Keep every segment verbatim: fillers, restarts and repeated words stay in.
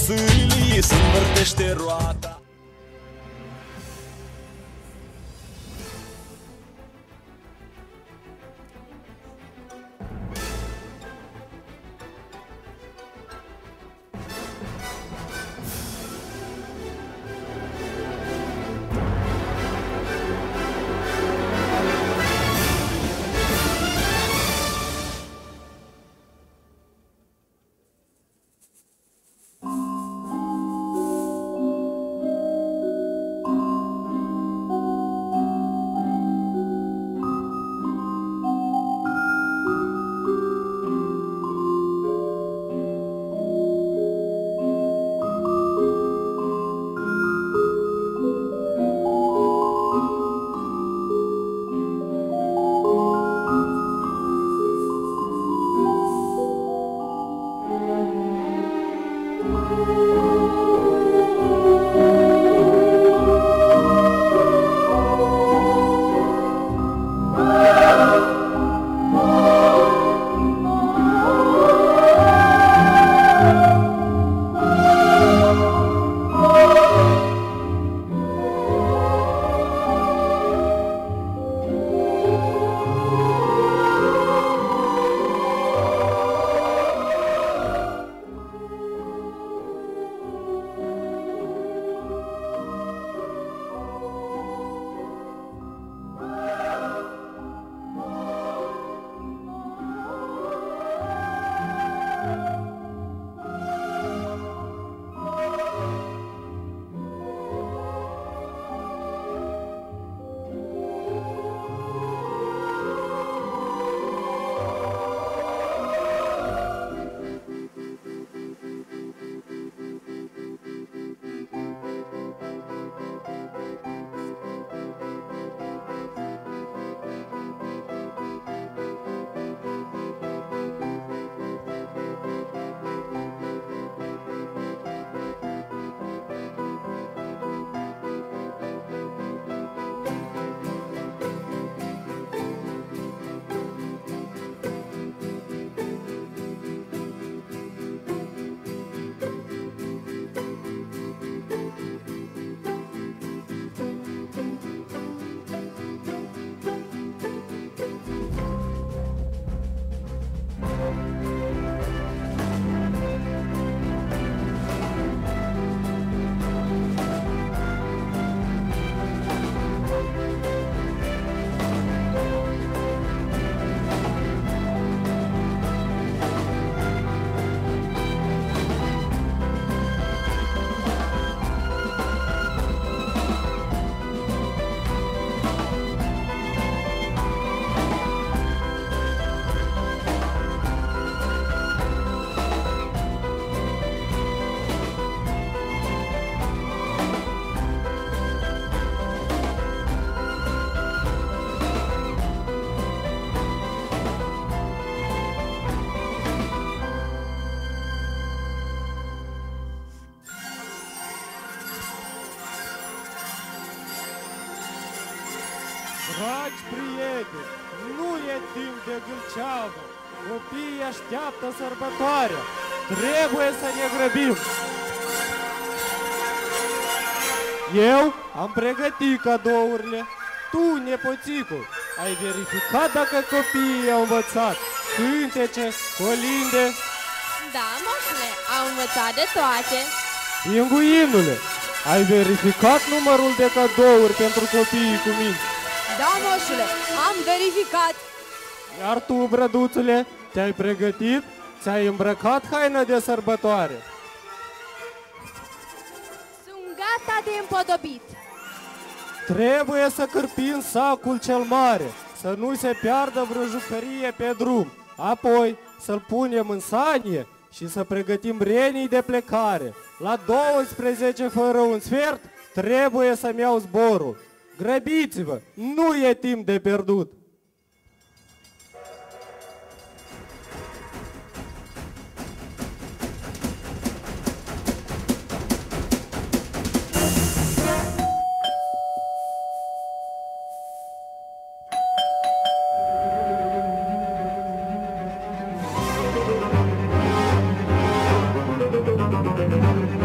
sâlii se învârtește roata. Dragi prieteni, nu e timp de gâlceavă. Copiii așteaptă sărbătoarea. Trebuie să ne grăbim. Eu am pregătit cadourile. Tu, nepoțicul, ai verificat dacă copiii au învățat cântece, colinde? Da, moșule, au învățat de toate. Pinguinule, ai verificat numărul de cadouri pentru copiii cu minți? Da, moșule, am verificat. Iar tu, brăduțule, te-ai pregătit? Ți-ai îmbrăcat haină de sărbătoare? Sunt gata de împodobit. Trebuie să cârpim sacul cel mare, să nu se piardă vreo jucărie pe drum. Apoi să-l punem în sanie și să pregătim renii de plecare. La douăsprezece fără un sfert trebuie să-mi iau zborul. Grăbiți-vă, nu e timp de pierdut. Thank you.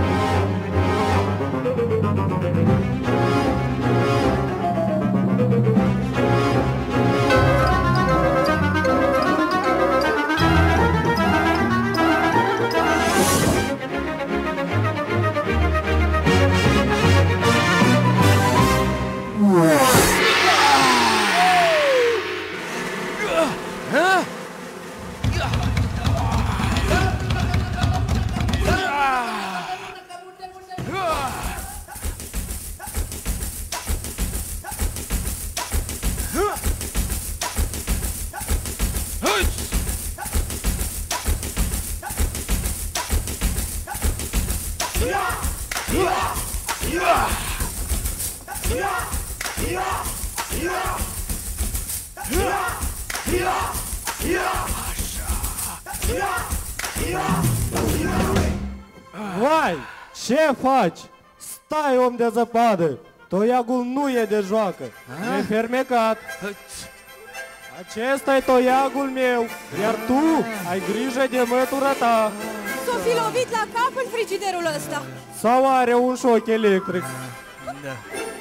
Vai, ce faci? Stai, om de zăpadă! Toiagul nu e de joacă, e fermecat. Acesta e toiagul meu, iar tu ai grijă de mătura ta. S-o fi lovit la cap în frigiderul ăsta. Sau are un șoc electric. Da.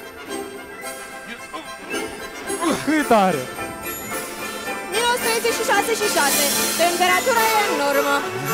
Cât are? minus treizeci și șase și șase. Temperatura e în normă.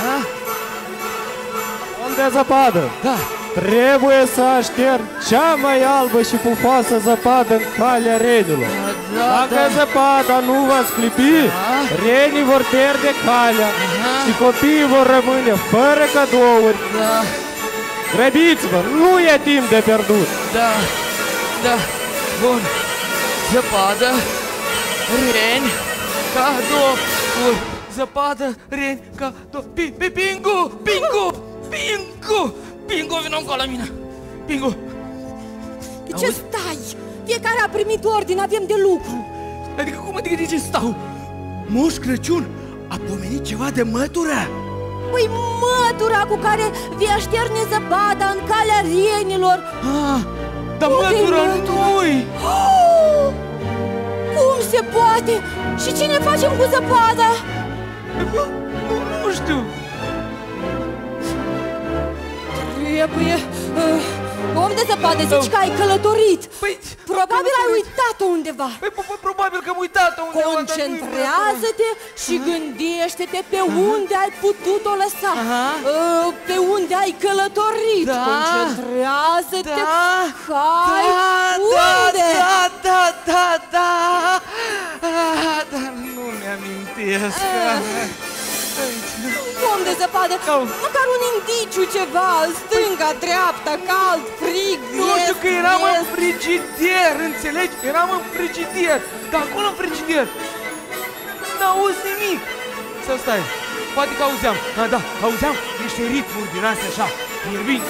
Om de zăpadă! Da. Trebuie să aștern cea mai albă și pufoasă zăpadă în calea renilor. Da, Dacă da. zăpada nu va sclipi, renii vor pierde calea și copiii vor rămâne fără cadouri. Da, Grăbiți-vă, nu e timp de pierdut. da, da. Bun. Zăpadă, reni, cadouri. Zăpadă, reni, cadouri. Pi, pi, Pingu! Pingu! Pingu! Pingu, vină încă la mine! Pingu! De ce stai? Fiecare a primit ordine, avem de lucru. Adică cum adică de ce stau? Moș Crăciun a pomenit ceva de mătură? Păi mătura cu care vei așterne zăpada în calea renilor. Ah, dar Unde-i mătura mătura? nu-i! Oh! Cum se poate? Și ce ne facem cu zăpada? Nu, nu știu! Trebuie... Uh, om de zăpadă, zici că ai călătorit. Păi, Probabil am ai călătorit. uitat-o undeva. Păi, p- p- probabil că am uitat-o undeva, dar nu-i Concentrează-te și gândește-te pe unde ai putut-o lăsa. Aha. Uh, Pe unde ai călătorit. Da. Concentrează-te. Da, Hai, da, unde? da, da, da, da, ah, dar nu mi-amintesc. Om de zăpadă, Au. măcar un indiciu ceva, stânga, dreapta, cald, frig, Nu est, știu că eram în est. frigider, înțelegi? Eram în frigider, dar acolo în frigider n-auzi nimic. Sau stai, poate că auzeam. Ah, da, auzeam niște ritmuri din astea așa, fierbinți.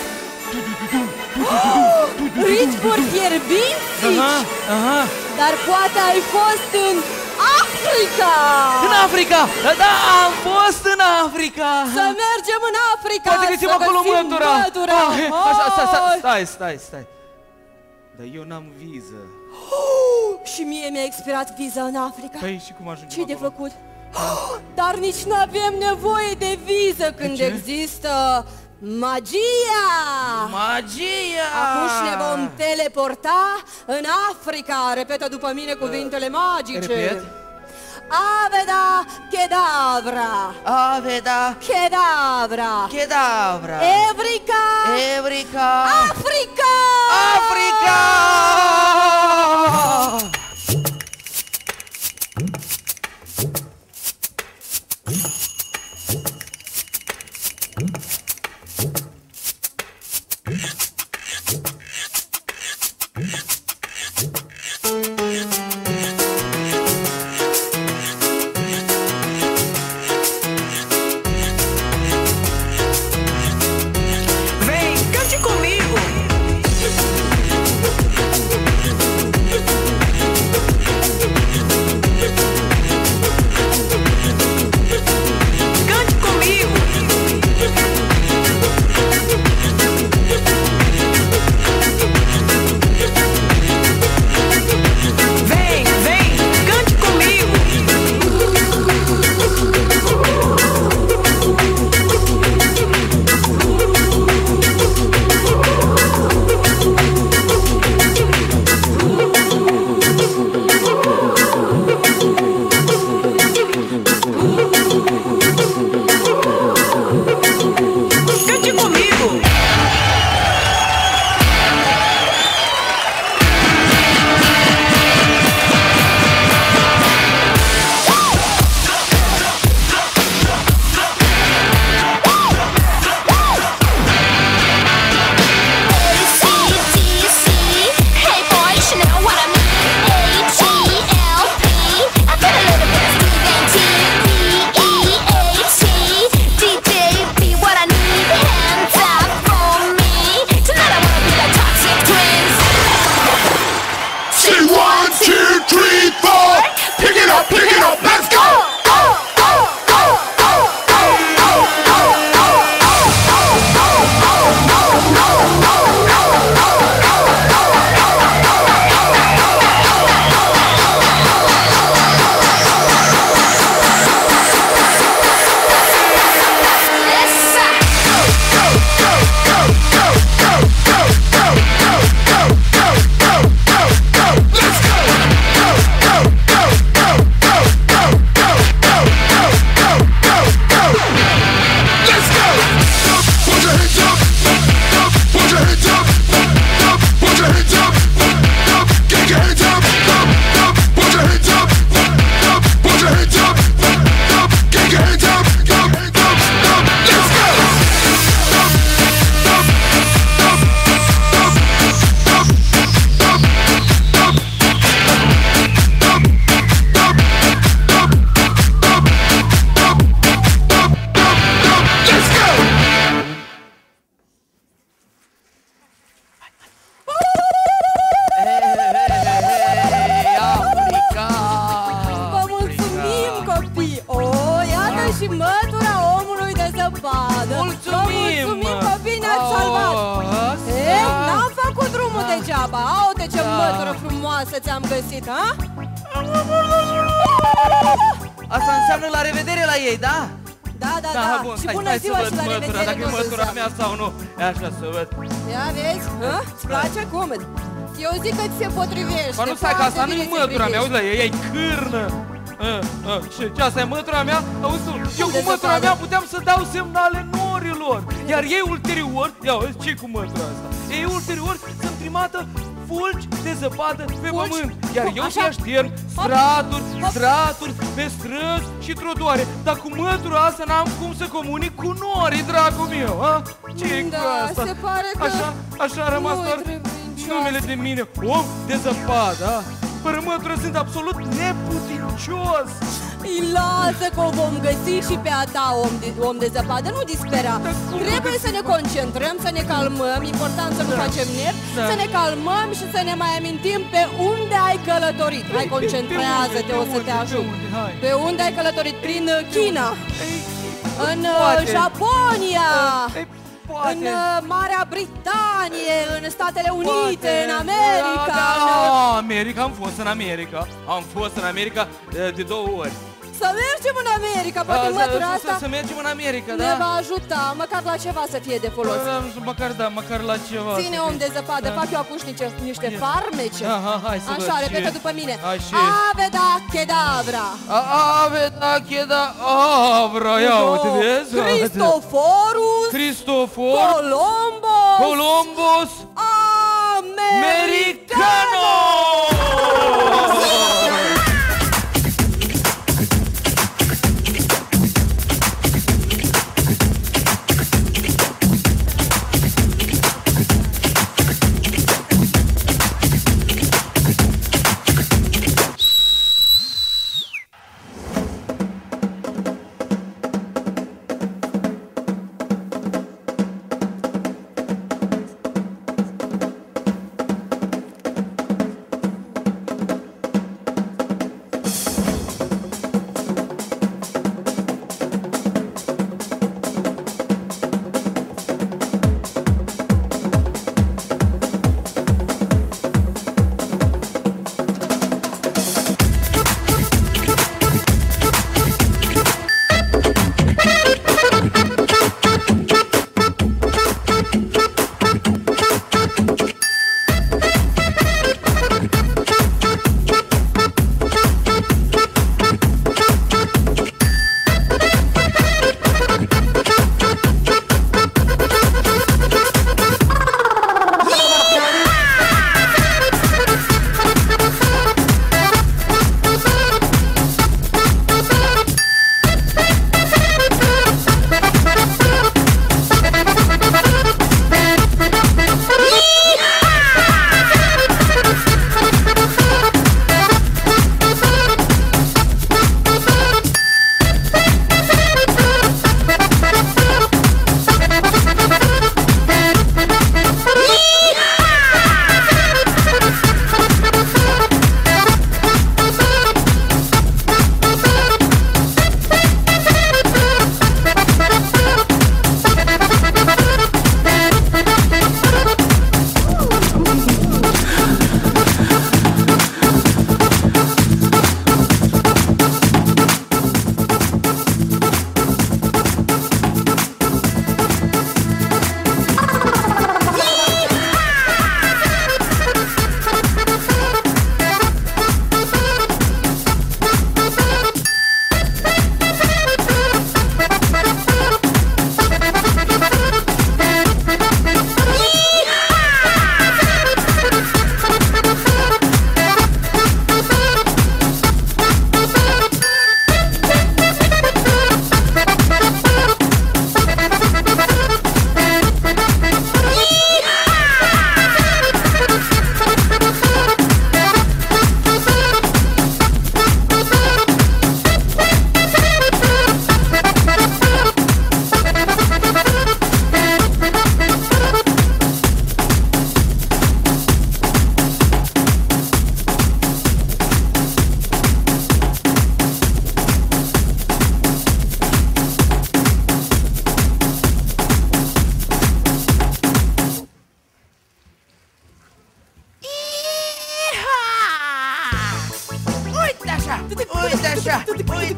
Ritmuri fierbinți, Aha, zici? aha. Dar poate ai fost în Africa! În Africa! Da, da, am fost în Africa! Să mergem în Africa! Poate găsim să acolo găsim mătura! mătura. Ah, așa, stai, stai, Hai! stai, stai, stai. Dar eu n-am viză. Oh, și mie mi-a expirat viza în Africa. Păi și cum ajungem Ce de acolo? făcut? Oh, dar nici nu avem nevoie de viză când ce? există magia! Magia! Acum ne vom teleporta în Africa. Repetă după mine cuvintele magice. repet. Aveda Kedavra. Aveda, Kedavra. Kedavra, Evrica. Evrica, Africa! Africa! Vem, cante comigo. degeaba. Aute ce mătură frumoasă ți-am găsit, ha? Asta înseamnă la revedere la ei, da? Da, da, da. Bun, Și hai, bună hai ziua să și văd la mătura, revedere dacă e tot mătura înseamnă. mea sau nu. E așa să văd. Ia vezi? Ha? Îți place cum? Eu zic că ți se potrivește. Ba nu stai, că asta Foarte nu e bine se mătura mea, privește. uite la ea, e cârnă. A, a, ce, ce, asta e mătura mea? Auzi tu, eu cu de mătura zăpadă. mea puteam să dau semnale norilor. Iar ei ulterior, ia uite ce cu mătura asta? Ei ulterior sunt trimată fulgi de zăpadă pe Fulgi? pământ. Iar eu Așa? și aștern straturi, Hop. straturi pe străzi și trotuare. Dar cu mătura asta n-am cum să comunic cu norii, dragul meu, ha? Ce-i Da, cu asta? se pare că Așa, așa a rămas nu doar trebuie nicio numele asta. de mine, om de zăpadă, ha? Fără mătură sunt absolut neputincios. Îi lasă că o vom găsi și pe a ta, om de, om de zăpadă, nu dispera. cum Trebuie să ne concentrăm, să ne calmăm, important să nu facem nervi, Da. să ne calmăm și să ne mai amintim pe unde ai călătorit. Hai, concentrează-te, o să te ajut. Pe unde ai călătorit? Prin uh, China, în uh, Poate. Japonia, Ei, în poate. uh, Marea Britanie, în Statele Unite, Poate. în America. Da, în, uh, da, America, am fost în America. Am fost în America eh, de două ori. Să mergem în America, poate Da, mătura să, asta să, să mergem în America, ne da? va ajuta, măcar la ceva să fie de folos. Da, măcar, da, măcar la ceva. Ține, să om fie. de zăpadă, Da. fac eu acum niște, niște farmece. Aha, hai să Așa, văd repetă ce- după mine. Așa. Aveda Kedavra. A- Ave, da, cheda, avra, ia uite, vezi? Cristoforus Cristofor Columbus Columbus Americano. Americano!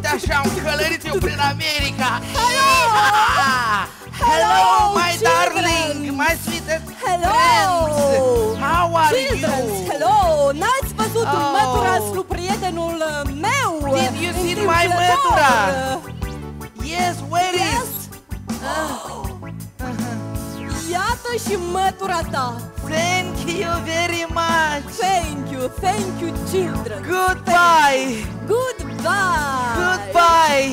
Uite așa, am călărit eu prin America. Hello! Hello, my children! darling, my sweetest Hello! friends. How are Children, you? hello! N-ați văzut un Oh. măturaslu prietenul uh, meu? Did you see my întâmplător? mătura? Yes, where Yes? is? Iată și mătura ta. Thank you very much. Thank you, thank you, children. Goodbye. Goodbye. Goodbye.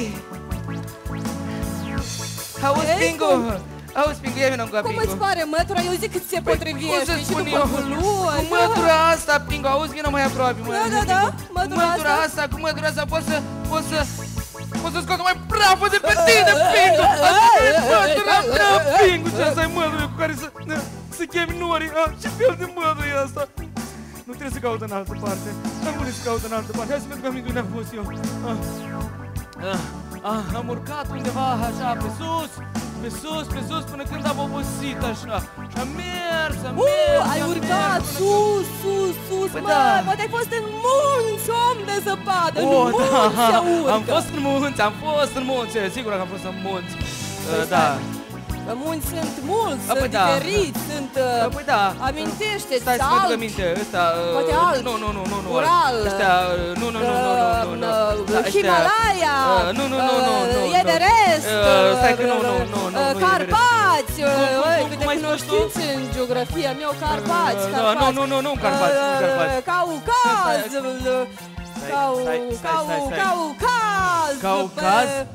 Auzi, Ei, Pingu. cum? Auzi, Pingu, ia vină cu Cum îți Pingu. pare mătura? Eu zic că ți se Păi, cum potrivește să și spun după eu? culua. Cu mătura asta, Pingu, auzi, vină mai aproape, mă. Da, da, da, Pingu. mătura Cu mătura asta. asta, cu mătura asta poți să, poți să, poți să scot mai prafă de pe tine, Pingu. Asta e mătura mea, Pingu. Ce asta e mătura cu care să, să chemi norii. Ah, ce fel de mătură e asta? Nu trebuie să caut în altă parte. Am murit să caut în altă parte. Hai să merg că unde am fost eu. Ah. Ah, ah, am urcat undeva așa pe sus, pe sus, pe sus, până când am obosit așa. Și am mers, am Uh, mers, ai am urcat mers, până sus, sus, sus, Păi mă, da. poate ai fost în munți, om de zăpadă, în Oh, munți da, se urcă. am fost în munți, am fost în munți, sigur că am fost în munți. Păi Uh, da. Că munți sunt mulți, A, sunt păi da. diferiți, sunt... Uh, Păi da. Amintește-ți, Stai să mă duc alpi. aminte, ăsta... uh, Poate alpi. Nu, nu, nu, nu, nu. Ural. Ăștia, uh, nu, nu, nu, nu, nu, nu, nu. Uh, Da, ăștia- Himalaya, Uh, Nu, nu, nu, nu, nu, nu. uh, Everest, Uh, Stai că nu, nu, nu, nu, nu, uh, nu, Carpați, Cum, cum, uh, cum, câte cum ai spus tu? cunoștințe în geografia mea, Carpați, Uh, Carpați. nu, nu, nu, nu, Carpați, nu, Uh, Carpați. Caucaz, Stai, uh, Cau, stai, stai, Cau, stai, stai. Caucaz, Caucaz? pe-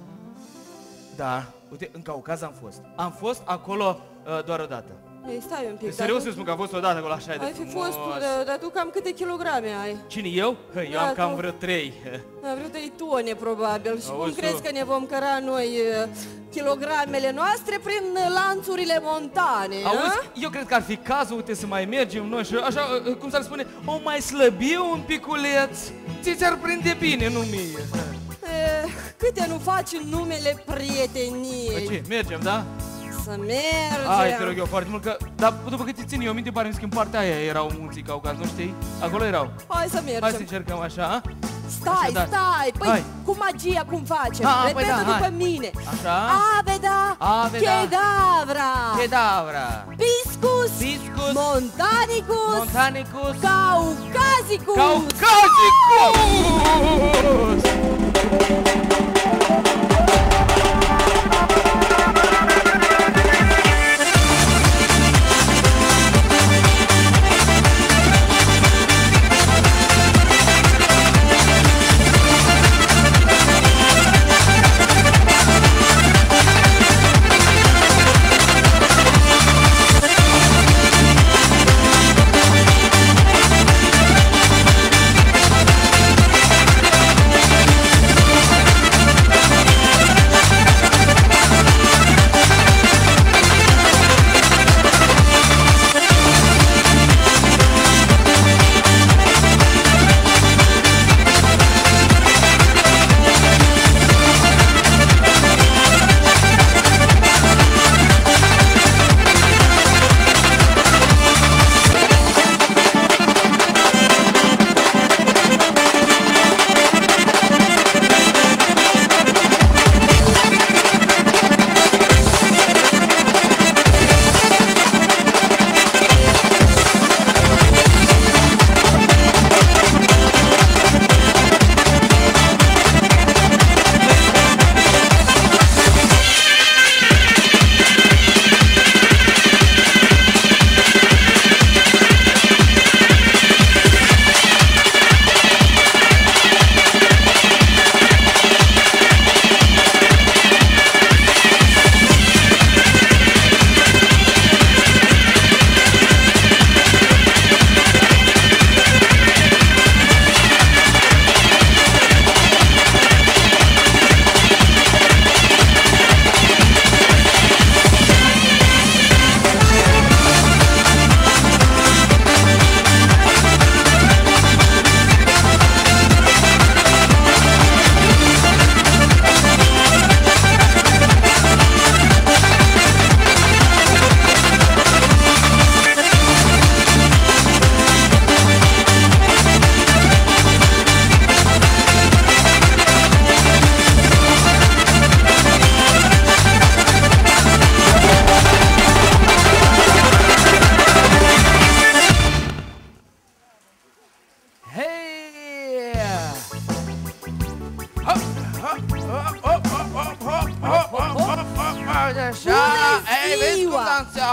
Da, uite, în Caucaz am fost. Am fost acolo uh, doar o dată. Ei, stai un pic. Serios dar să spun că am fost o dată acolo, așa e de Ai fi frumos. fost, dar- dar tu cam câte kilograme ai? Cine, eu? Hă, Eu Da, am cam tu. vreo trei. Da, vreo trei tone, probabil. Și cum Auzi tu? crezi că ne vom căra noi uh, kilogramele noastre prin uh, lanțurile montane? Auzi, a? eu cred că ar fi cazul, uite, să mai mergem noi și așa, uh, cum s-ar spune, o mai slăbi un piculeț. Ți ți-ar prinde bine, nu mie. Eh, câte nu faci în numele Păi prieteniei? ce, mergem, da? Să mergem. Hai, te rog eu foarte mult că, dar după cât țin eu minte, pare că în partea aia erau munții Caucaz, nu știi? Acolo erau. Hai să mergem. Hai să încercăm așa, a? Stai, Așadar. stai. Păi, Hai. cu magia cum facem? Ah, păi Repetă da, după hai. mine. Așa. Aveda. Aveda. Chedavra. Chedavra. Piscus. Piscus. Montanicus. Montanicus. Caucasicus. Caucasicus!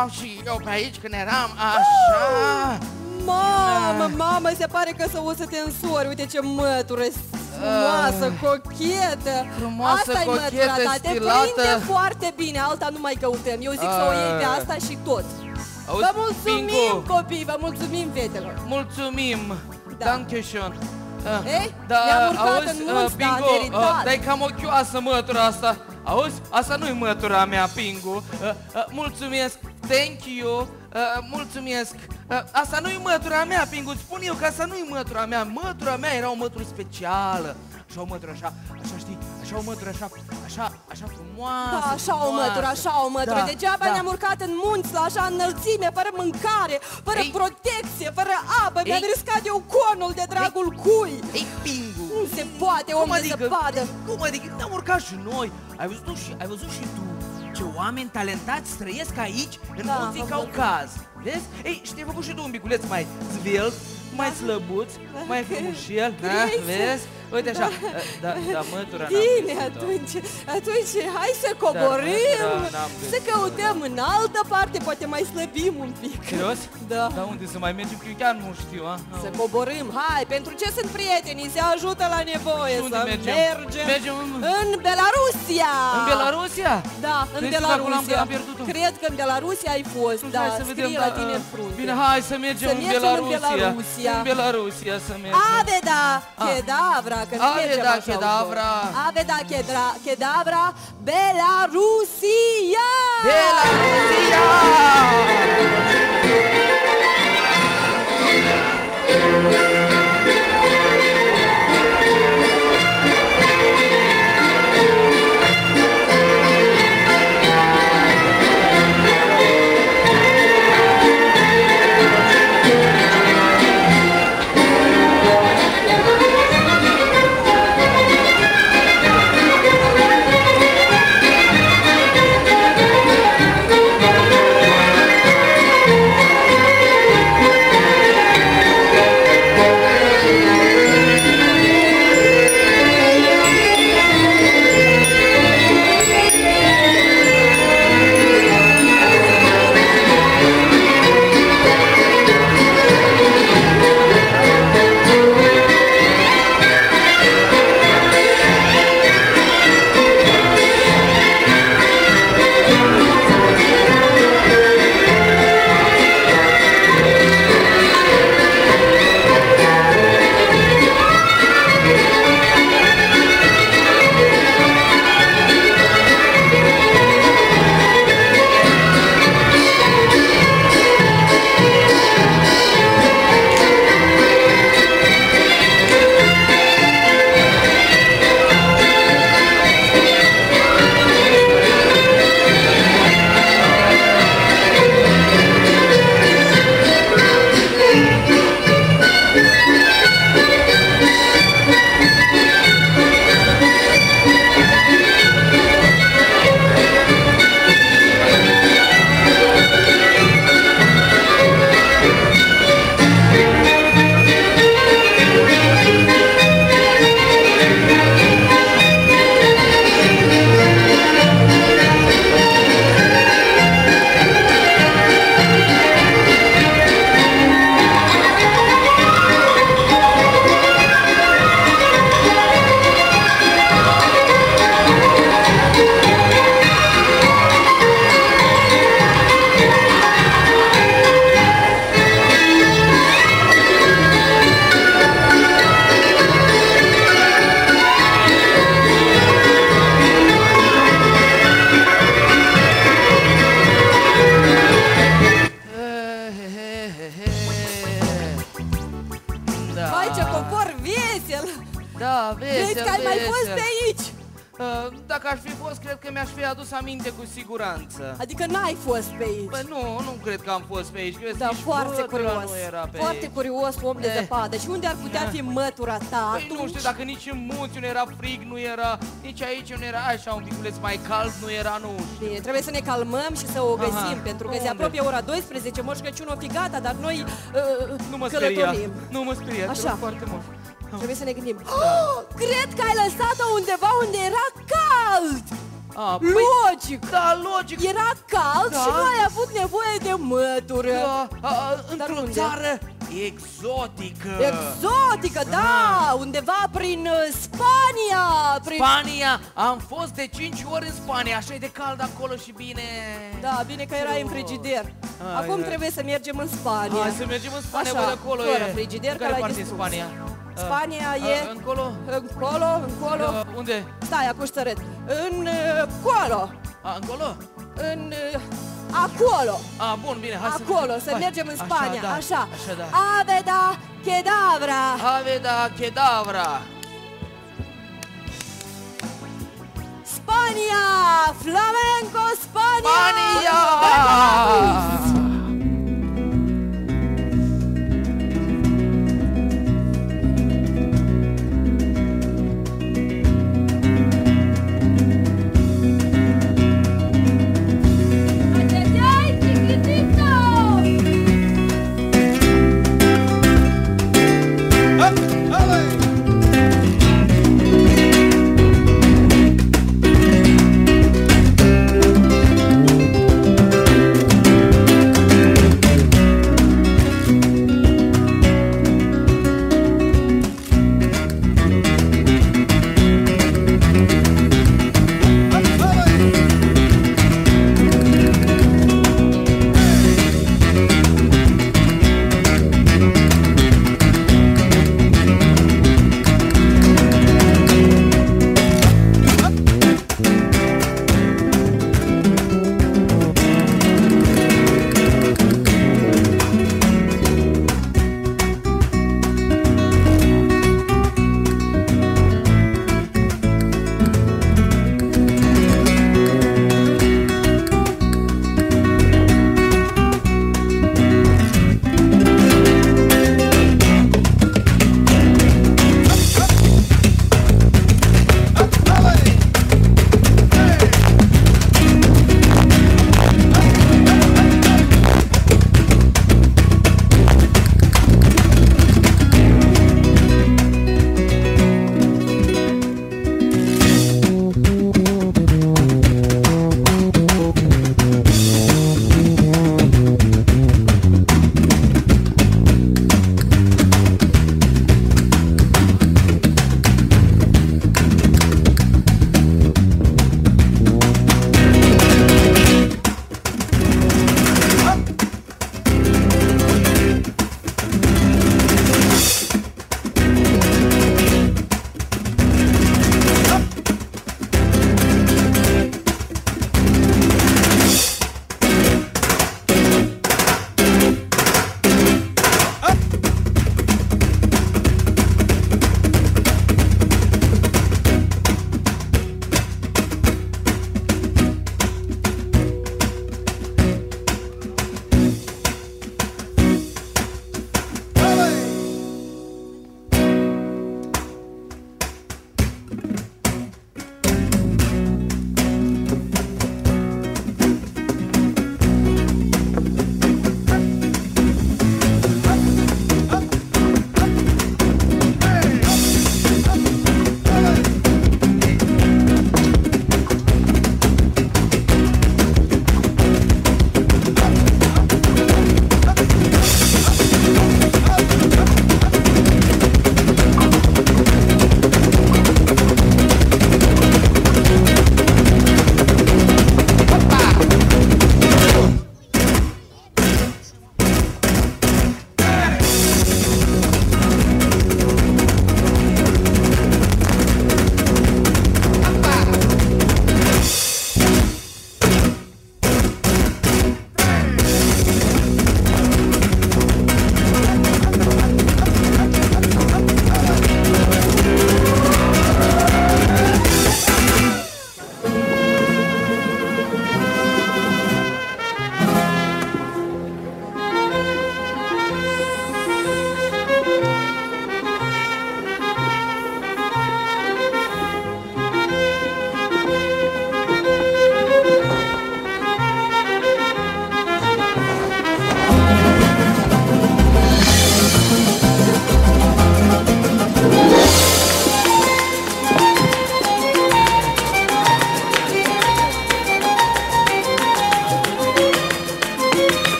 stăteam și eu pe aici când eram așa. Mamă, mamă, se pare că să o să te însori. Uite ce mătură frumoasă, cochetă. Frumoasă, Asta-i cochetă, mătura ta, te stilată. prinde foarte bine, alta nu mai căutăm. Eu zic să o iei pe asta și tot. Auzi, Vă mulțumim, Pingu, copii, vă mulțumim, fetelor. mulțumim. Da. Dankeschön. Uh, Ei, ne-am urcat în munți, dar Pingu, meritat. dar e cam ochioasă mătura asta. Auzi? Asta nu-i mătura mea, Pingu. Uh, uh, mulțumesc, thank you, uh, mulțumesc. Uh, asta nu-i mătura mea, Pingu, spun eu că asta nu-i mătura mea. Mătura mea era o mătură specială. Așa o mătură, așa, așa știi, așa o mătură, așa, așa, așa frumoasă. Da, așa o mătură, așa o mătură. Da, Degeaba da. ne-am urcat în munți, la așa înălțime, fără mâncare, fără Ei. protecție, fără apă. Mi-am Ei. riscat eu conul de dragul cui. Ei, Pingu, Nu se poate, om cum de adică, zăpadă. cum adică, ne-am urcat și noi. Ai văzut și, ai văzut și tu ce oameni talentați trăiesc aici, în Da, munții am Caucaz. Vezi? Ei, și te-ai făcut și tu un biculeț mai zvelt, mai slăbuț, mai frumușel, da? Crezi? Vezi? Uite așa, da, da, mătura n-am Bine, găsit-o. atunci, atunci hai să coborâm, Da, da, n-am găsit-o, să căutăm în altă parte, poate mai slăbim un pic. Serios? Da. Dar unde să mai mergem? Că eu chiar nu știu, a? Să coborâm, hai, pentru ce sunt prietenii, se ajută la nevoie. Și unde să mergem? mergem, Mergem în- în Belarusia. În Belarusia? Da, în Crezi că acolo am- Belarusia. am pierdut-o? Cred că în Belarusia ai fost, da, Hai să vedem, scrie da, la tine în frunte. Bine, hai să mergem, Să în, mergem în Belarusia. Belarusia. În Belarusia să mergem. Aveda, chedavra, că nu Aveda, mergem așa chedavra. ușor. Aveda, chedra, chedavra, Belarusia! Belarusia! Da, vesel, Crezi că ai mai fost vesel. pe aici? Uh, Dacă aș fi fost, cred că mi-aș fi adus aminte cu siguranță. Adică n-ai fost pe aici. Păi nu, nu cred că am fost pe aici. Crezi Da, că nici foarte mătura curios. Nu era pe Foarte aici. curios, om de Eh. zăpadă. Și unde ar putea fi mătura ta Păi atunci? nu știu, dacă nici în munți nu era frig, nu era, nici aici nu era așa un piculeț mai cald, nu era, nu știu. Bine, trebuie să ne calmăm și să o găsim, Aha. pentru că se Unde? apropie ora douăsprezece, Moș Crăciun o fi gata, dar noi uh, Nu mă speria, călătorim. nu mă speria, te Așa. rog foarte mult. Trebuie să ne gândim. Oh, cred că ai lăsat-o undeva unde era cald! A, păi, Logic! da, logic. Era cald Da. și nu ai avut nevoie de mătură. Da, a, a, într-o unde? țară exotică. Exotică, da! Undeva prin uh, Spania! Prin... Spania. Am fost de cinci ori în Spania. Așa e de cald acolo și bine. Da, bine că erai în frigider. Hai, Acum hai. trebuie să mergem în Spania. Hai să mergem în Spania, Așa, văd acolo fără e. frigider, În că care l-ai parte e distrus. Spania? Spania A, e... a, încolo? Încolo, încolo... A, unde? Stai, acum să arăt. În... uh, Colo! A, încolo? În... uh, Acolo! A, bun, bine, hai să Acolo, mergem. să Hai. mergem în Așa, Spania, da, așa. Așa, da. Aveda Kedavra! Aveda Kedavra. Spania! Flamenco Spania! Spania! Ai, chiquitito!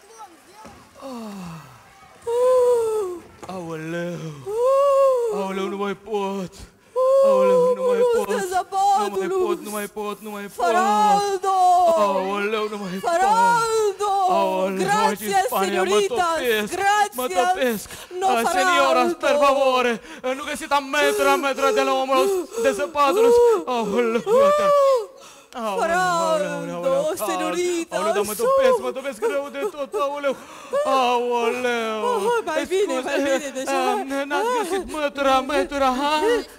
Aoleu! Aoleu, nu mai pot! Aoleu, nu mai pot! Nu mai pot, nu mai pot, nu mai pot! Faraldo! Aoleu, nu mai pot! Faraldo! Aoleu, Gracias, señoritas! Gracias! Mă topesc! No, Seniora, Faraldo! per favore! Nu găsit a metra, metra de la omul de zăpaduri! Aoleu, uite! Faraldo, señorita! Aoleu, dar mă topesc, mă topesc rău de tot, aoleu! Aoleu! Mai bine, mai bine, deja! N-ați găsit mătura, mătura, ha?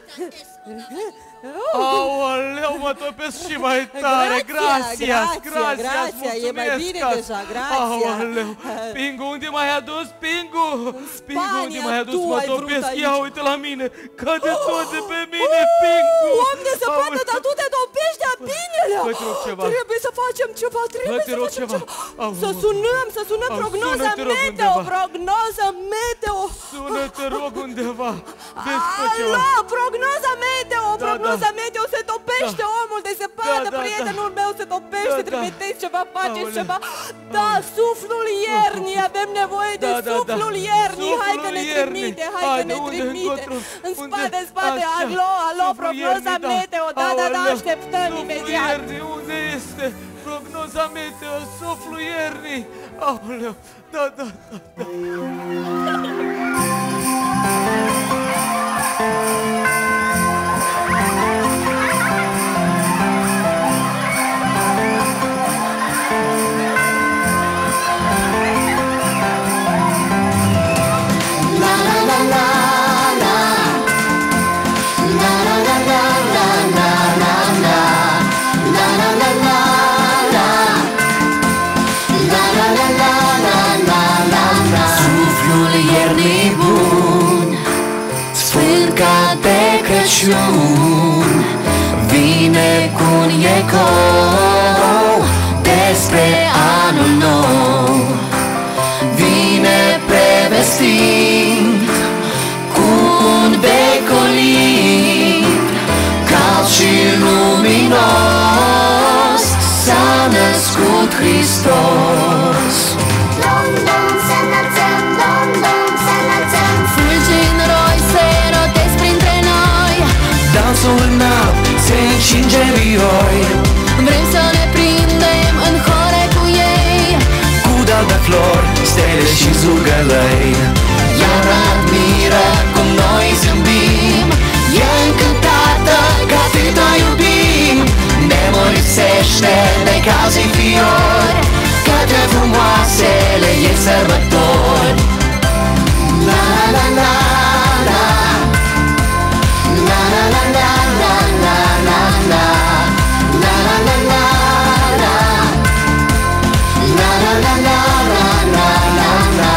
Aoleu, mă topesc și mai tare! Gracias, gracias, mulțumesc! E mai bine deja, gracias! Aoleu! Pingu, unde m-ai adus, Pingu? Pingu, unde m-ai adus, mă topesc? Ia uite la mine! Cade tot de pe mine, Pingu! Om de zăpadă, dar tu te topești a binelea! Păi te rog ceva! Trebuie să facem ceva, trebuie să facem ceva! Să Au, sunăm, să sunăm Au, prognoza sună-te, rog, meteo, undeva. prognoza meteo! Sună, te rog, undeva! Vezi pe ceva! Alo, prognoza meteo, Da, prognoza da. meteo, se topește omul de zăpadă, Da, da, prietenul da. meu se topește, Da, da. trimiteți ceva, faceți Aoleu. ceva! Da, suflul iernii, avem nevoie de Da, da, da. suflul iernii, hai că Suflul ne iernii. trimite, hai că Haide, ne unde, trimite! încotro? În Unde? spate, în spate, Așa. alo, alo, Suflul prognoza iernii, da. meteo, da, da, da, Aoleu. așteptăm Suflul imediat! iernii, unde este? Prognoza meteo, suflul iernii! Aoleu, da, da, da, da. Suflul iernii bun, sfânt ca de Crăciun, vine cu un ecou despre anul nou. Vine prevestind cu un becolin cald și luminos, s-a născut Hristos. Fulgi în roi se rotesc printre noi, Dansul înalt se încinge vioi, vrem să ne prindem în hore cu ei. cu dal de flori, stele și zurgălăi. Ea admiră cum noi zâmbim, e încântată că atâta iubim. Ne molipsește de calzi fiori, către frumoasele ei sărbători. La la la la, la la la la la la la la, la la la la la, la la la la la la la.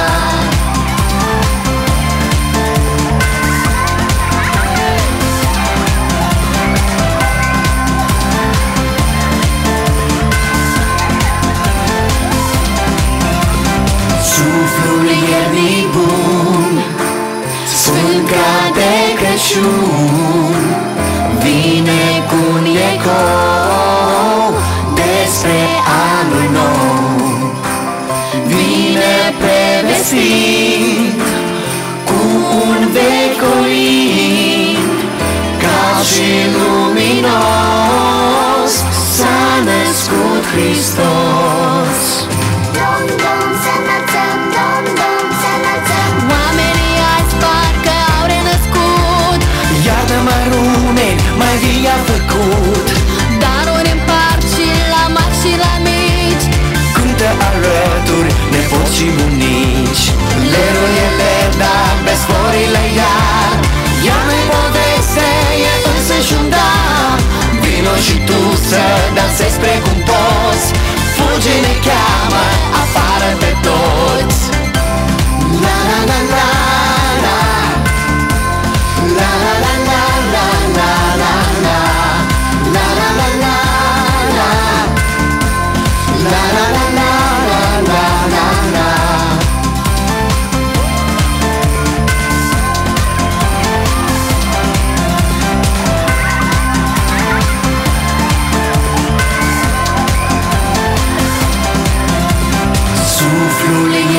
Suflul iernii bun, sfânt ca de Crăciun, vine cu un ecou despre anul nou. Vine prevestind cu un becolin cald și luminos, s-a născut Hristos. Oamenii azi parcă au renăscut, Iată-mă rumeni, mai vii a făcut, daruri împart și la mari și la mici. cântă alături nepoți și bunici. Lerurile da pe sporile iar, ea nu-i poveste, e însăși un dar. Vino și tu să dansezi precum poți, fugi ne cheamă afară pe toți. La la la la la, la la la la la la la la, la la la la la, la la la la la la la.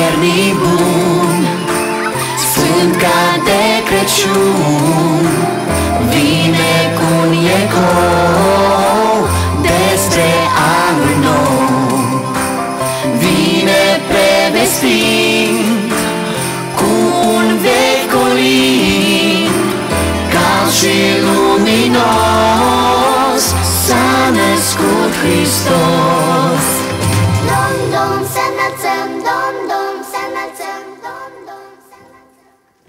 ierni bun, Sfânt ca de Crăciun, vine cu un ecou despre anul nou. Vine prevestind cu un vechi colind, cald și luminos, s-a născut Hristos. Dom, dom, să înălțăm, dom, dom, să înălțăm, dom, dom, să înălțăm.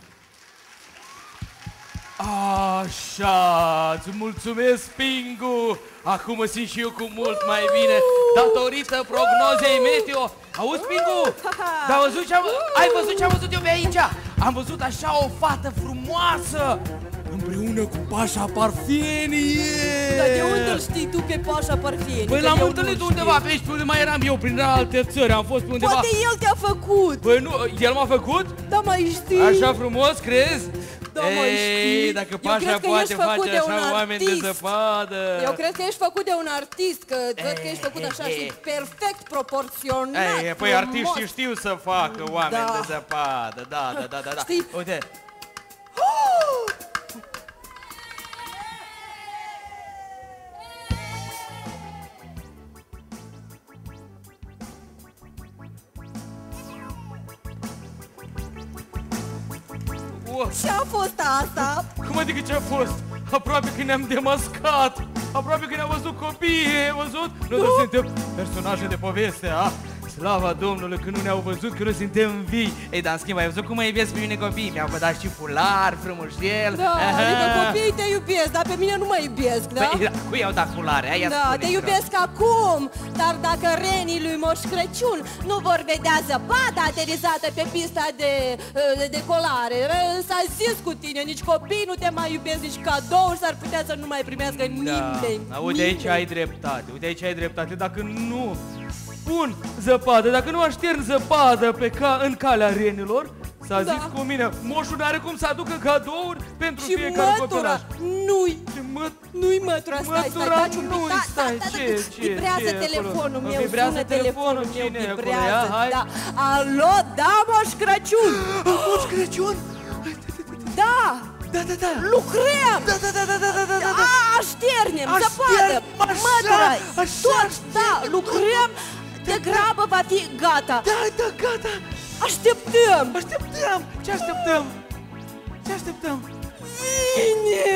Așa, îți mulțumesc, Pingu! Acum mă simt și eu cu mult mai bine, datorită prognozei meteo. Auzi, Pingu? Dar văzut ce am, ai văzut ce am văzut eu pe aici? Am văzut așa o fată frumoasă, împreună cu Pașa Parfenie. Dar de unde îl știi tu pe Pașa Parfenie? Păi l-am întâlnit undeva pe aici, pe unde mai eram eu, prin alte țări, am fost pe undeva. Poate el te-a făcut. Păi nu, el m-a făcut? Da, mai știi. Așa frumos, crezi? Da, mai știi. Dacă Eu Pașa cred că poate ești făcut face de un așa oameni de artist. zăpadă. Eu cred că ești făcut de un artist, că văd că ești făcut așa și perfect proporționat. Ei, păi artiștii știu să facă oameni Da. de zăpadă, da, da, da, da, da. Știi? Uite. Oh, Ce-a fost asta? cum adică ce-a fost? Aproape că ne-am demascat. Aproape că ne-am văzut copii, ai văzut? Nu, nu suntem personaje de poveste, a? Slava Domnului că nu ne-au văzut, că nu suntem vii. Ei, dar în schimb, ai văzut cum mă iubesc pe mine copiii? Mi-au dat și fular, frumușel. Da, adică copiii te iubesc, dar pe mine nu mă iubesc, da? Păi, cui i-au dat fulare? Aia Da, spune, te iubesc acum, dar dacă renii lui Moș Crăciun nu vor vedea zăpada aterizată pe pista de de decolare, s-a zis cu tine, nici copii nu te mai iubesc, nici cadouri s-ar putea să nu mai primească nimeni. Da, uite aici ai dreptate, uite aici ai dreptate, dacă nu pun zăpadă, dacă nu aștern zăpadă pe ca, în calea renilor, s-a Da. zis cu mine, moșul n-are cum să aducă cadouri pentru Și fiecare mătura, copilaș. nu-i, Și mă, nu-i mătura, stai, stai, mătura taci un pic, nu-i, da, stai, da, da, ce, da, ce, vibrează ce e telefonul acolo? meu, Vibrează sună telefonul, telefonul meu, cine e acolo? vibrează, Ia, hai. da. Alo, da, Moș Crăciun? Moș Crăciun? Da, Da, da, da. lucrăm! Da, da, da, da, da, da, da, da. A, așternem, Aștern, zăpadă, așa, mătura, așa, tot, da, aștern, lucrăm, de grabă va fi gata. Da, da, gata. Așteptăm! Așteptăm. Ce așteptăm? Ce așteptăm? Vine!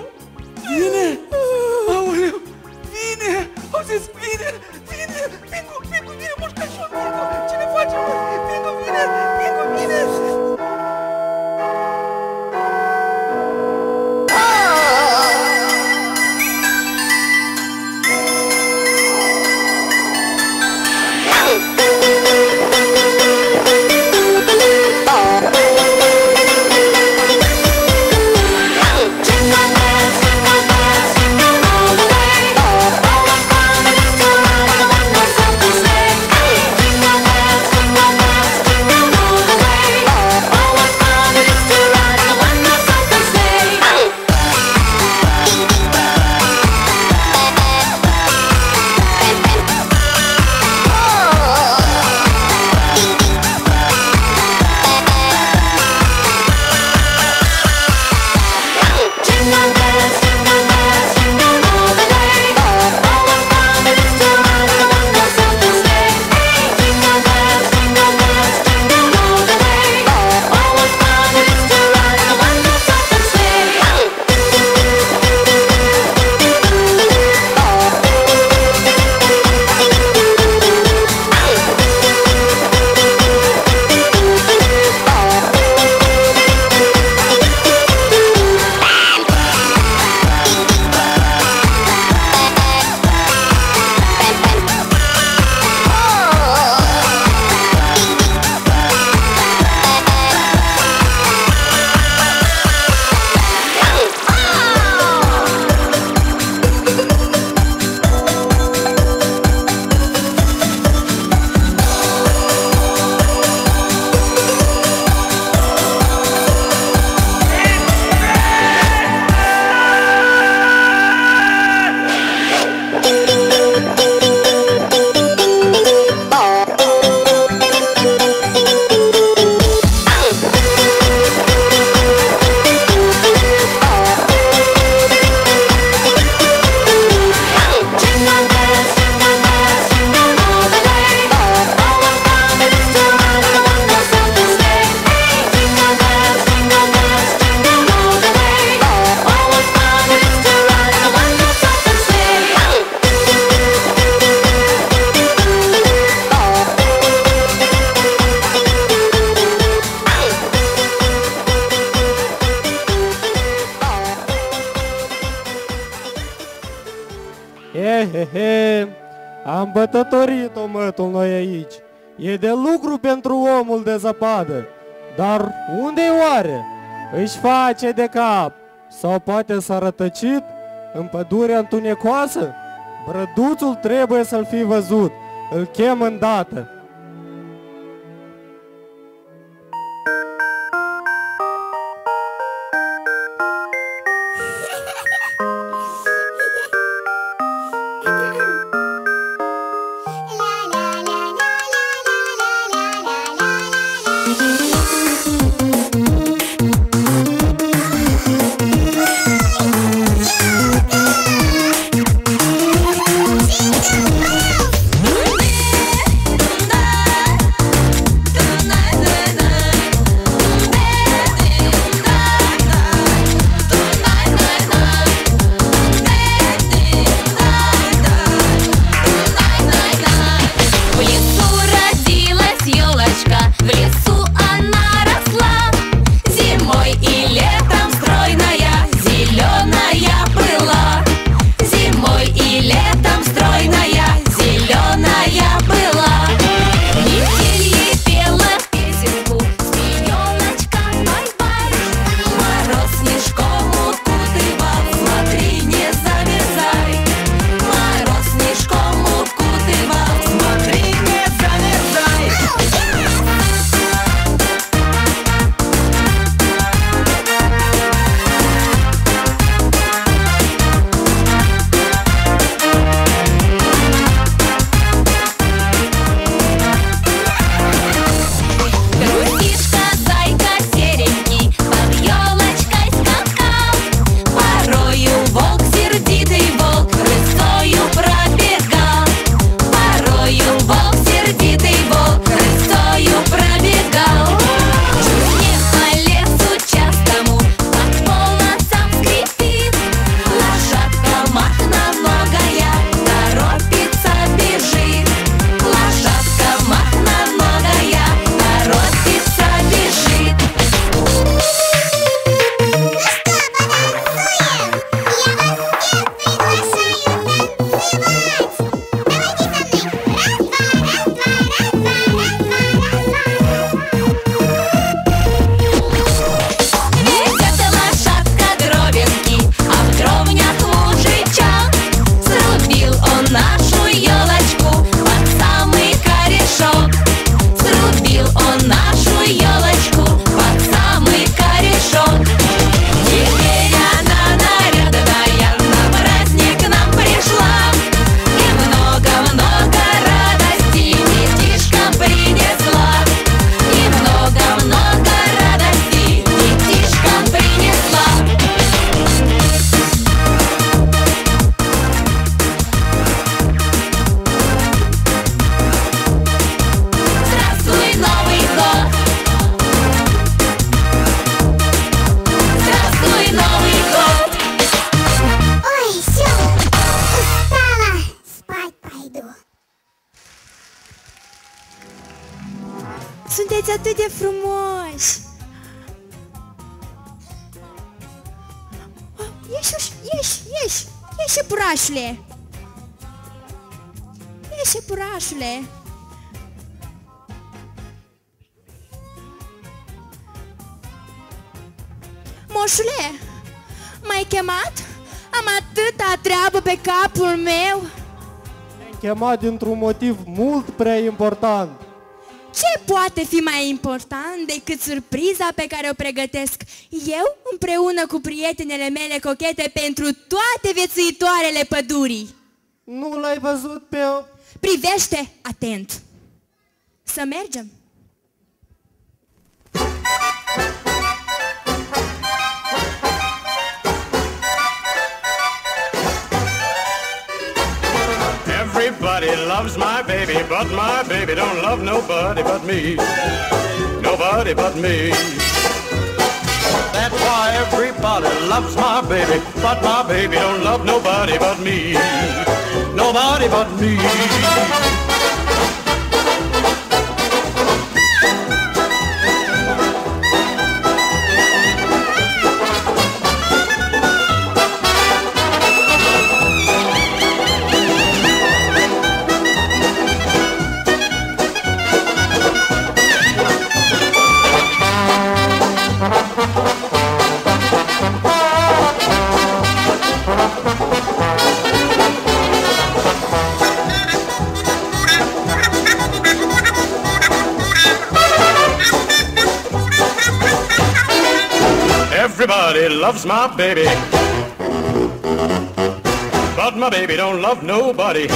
Vine! Aoleu! Vine! Au zis, vine! Vine! Pingu, Pingu, vine! Moș Crăciun, Pingu! Ce ne facem? Pingu, vine! Pingu, vine! Jingle bells, jingle bells, jingle all the way. All the fun that is to ride sărbătorit-o mătul noi aici. E de lucru pentru omul de zăpadă. Dar unde-i oare? Își face de cap. Sau poate s-a rătăcit în pădurea întunecoasă? Brăduțul trebuie să-l fi văzut. Îl chem îndată. Sunteți atât de frumoși! Ieși, ieși, ieși! Ieși, purașule! Ieși, purașule! Moșule, m-ai chemat? Am atâta treabă pe capul meu! M-ai chemat dintr-un motiv mult prea important. Ce poate fi mai important decât surpriza pe care o pregătesc eu împreună cu prietenele mele cochete pentru toate viețuitoarele pădurii? Nu l-ai văzut pe... Privește atent! Să mergem! Everybody loves my baby, but my baby don't love nobody but me. Nobody but me. That's why everybody loves my baby, but my baby don't love nobody but me. Nobody but me. Everybody loves my baby, but my baby don't love nobody.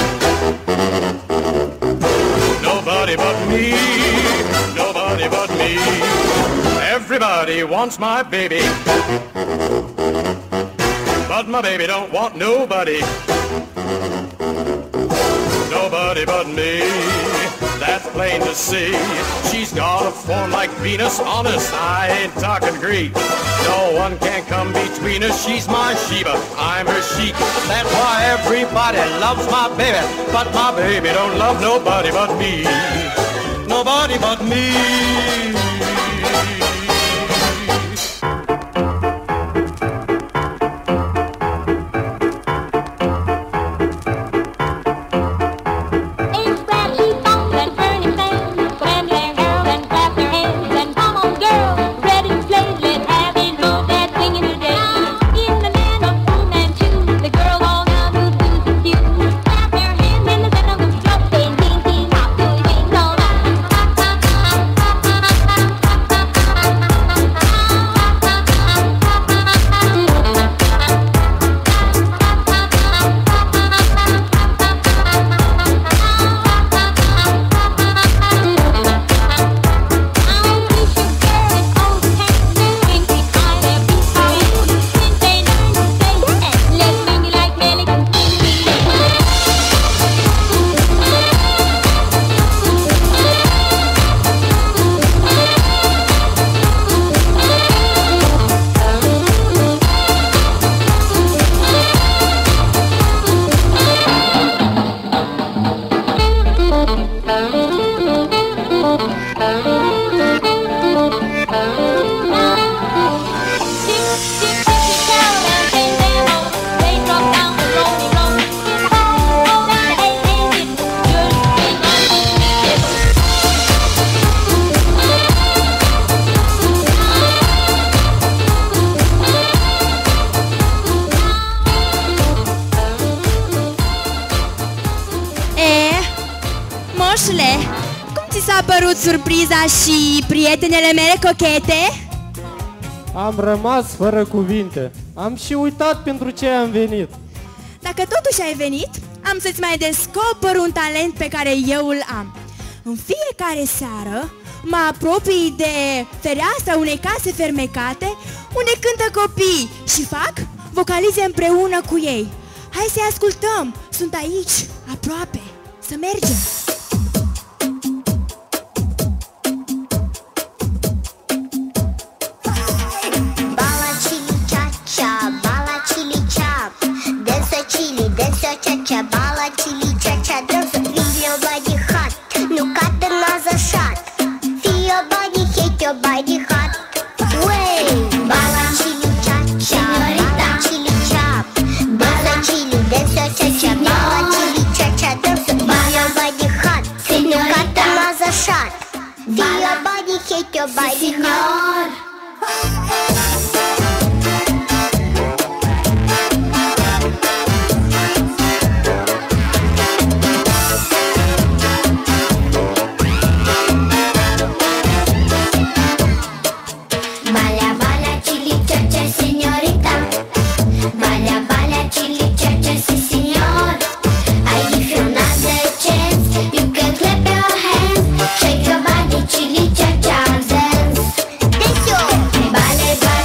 Nobody but me, nobody but me. Everybody wants my baby, but my baby don't want nobody. Nobody but me, that's plain to see. She's got a form like Venus, honest, I ain't talking Greek. No one can come between us, she's my Sheba, I'm her sheik. That's why everybody loves my baby, but my baby don't love nobody but me. Nobody but me. Moșule, cum ți s-a părut surpriza și prietenele mele cochete? Am rămas fără cuvinte. Am și uitat pentru ce am venit. Dacă totuși ai venit, am să-ți mai descoper un talent pe care eu îl am. În fiecare seară mă apropii de fereastra unei case fermecate unde cântă copii și fac vocalize împreună cu ei. Hai să-i ascultăm, sunt aici, aproape, să mergem. Your body hot. Bala bala chili cha cha señorita. Bala bala chili cha cha si señor. I give you another chance. You can clap your hands, shake your body chili cha cha. Bale, bale.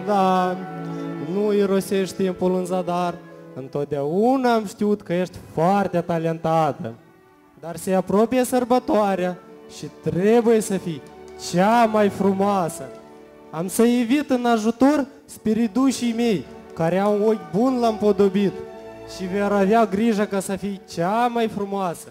Da, nu irosești timpul în zadar. Întotdeauna am știut că ești foarte talentată. Dar se apropie sărbătoarea și trebuie să fii cea mai frumoasă. Am să invit în ajutor spiridușii mei, care au un ochi bun la împodobit, și vei avea grijă ca să fii cea mai frumoasă.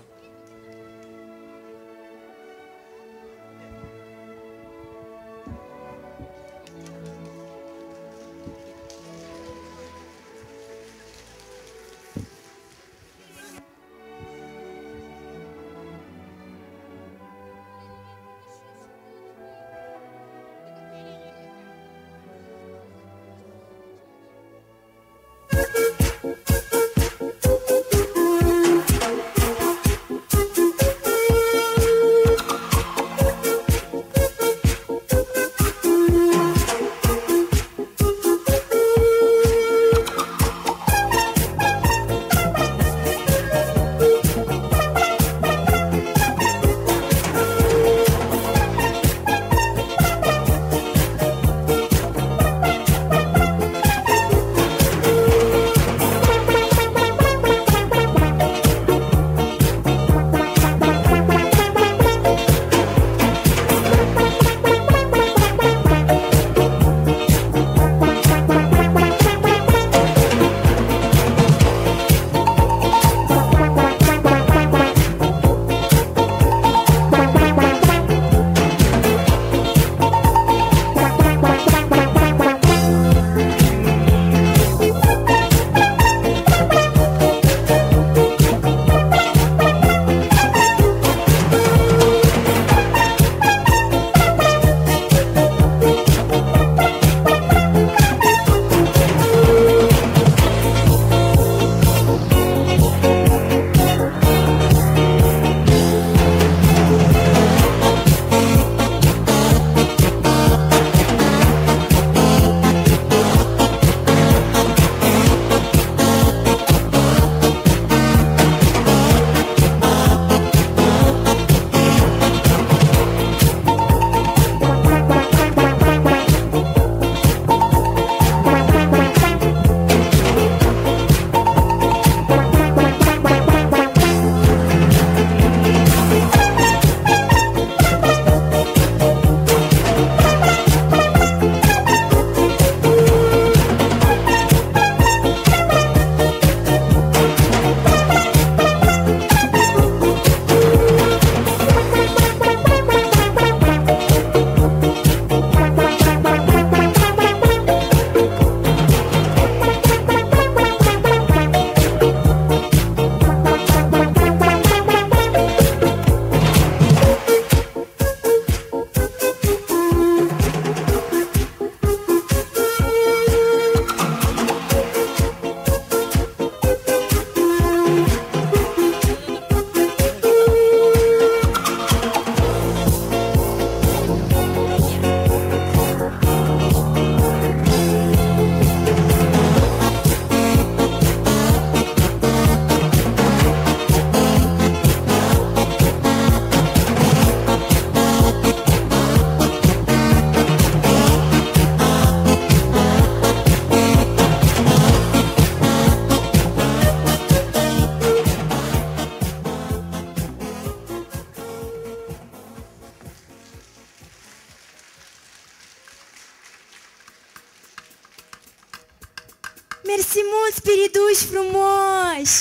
Mersi mult, spiriduși frumoși!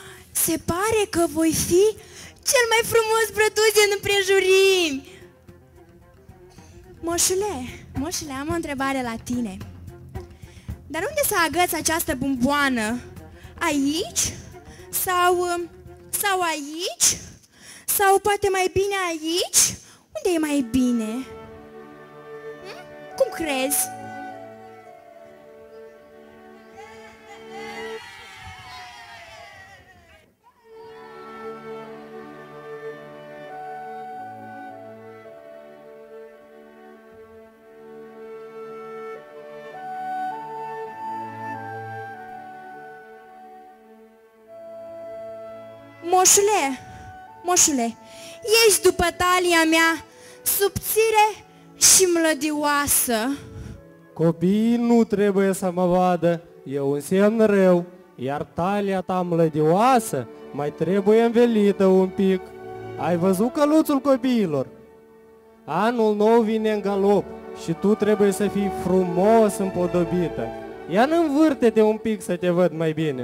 Se pare că voi fi cel mai frumos brăduț în împrejurimi! Moșule, moșule, am o întrebare la tine. Dar unde să agăți această bomboană? Aici? Sau... sau aici? Sau poate mai bine aici? Unde e mai bine? Hm? Cum crezi? Moșule, moșule, ești după talia mea subțire și mlădioasă. Copiii nu trebuie să mă vadă, e un semn rău, iar talia ta mlădioasă mai trebuie învelită un pic. Ai văzut căluțul copiilor? Anul nou vine în galop și tu trebuie să fii frumos împodobită. Ia învârte-te un pic să te văd mai bine.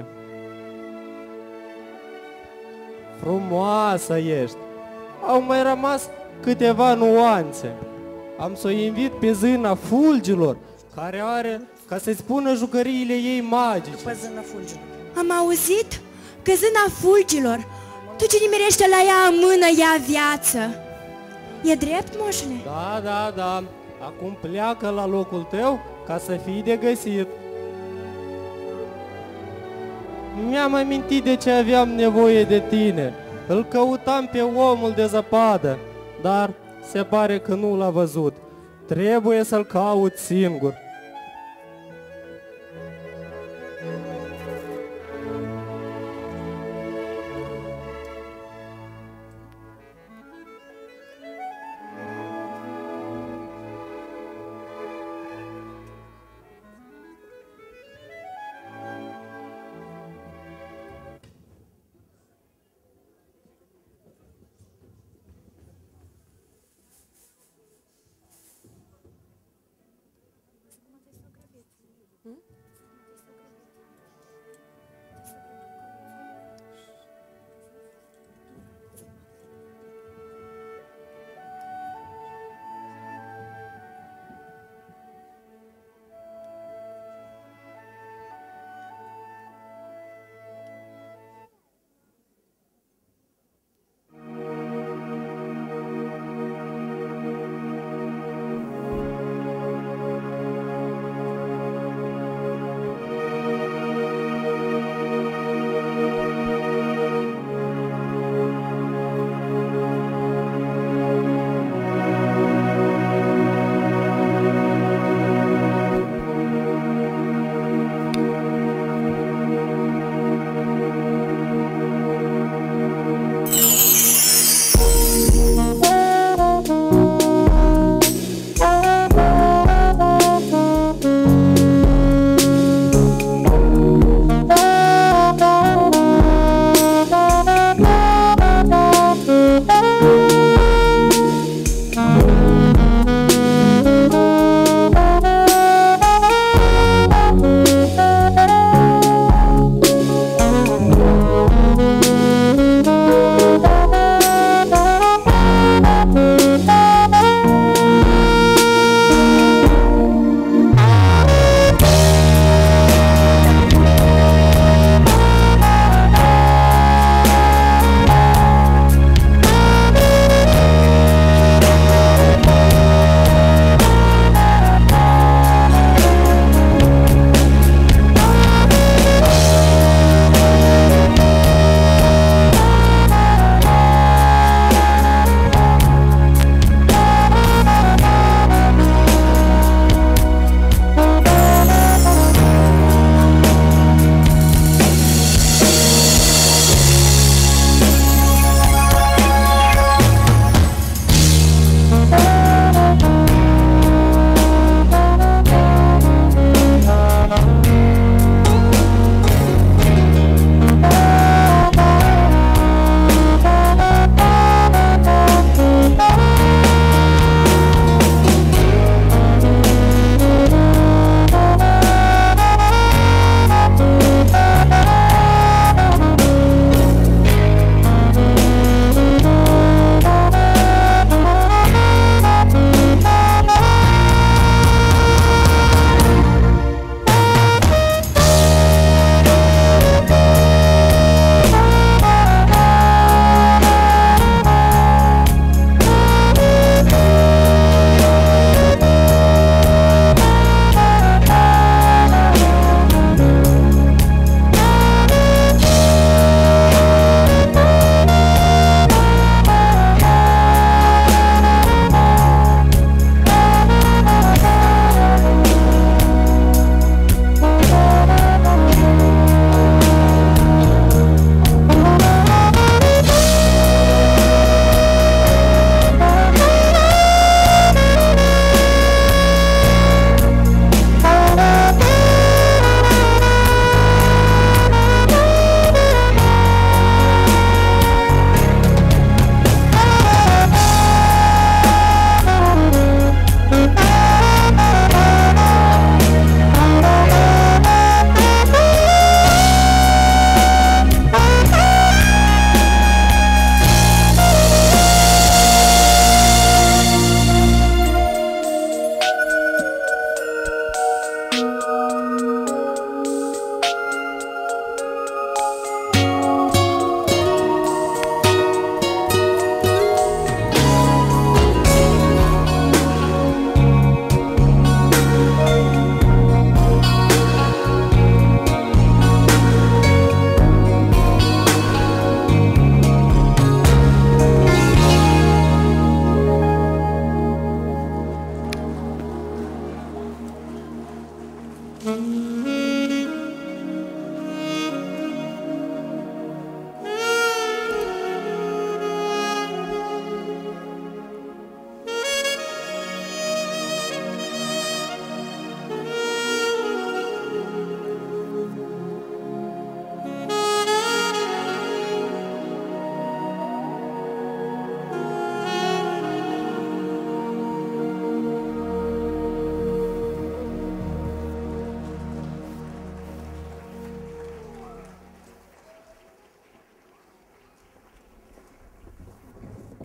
Frumoasă ești. Au mai rămas câteva nuanțe. Am să o invit pe Zâna Fulgilor, care are ca să-i spună jucăriile ei magice. Am auzit că Zâna Fulgilor, tu ce nimerește la ea în mână, ia viață. E drept, moșule? Da, da, da. Acum pleacă la locul tău ca să fii de găsit. Mi-am amintit de ce aveam nevoie de tine. Îl căutam pe omul de zăpadă, dar se pare că nu l-a văzut. Trebuie să-l caut singur.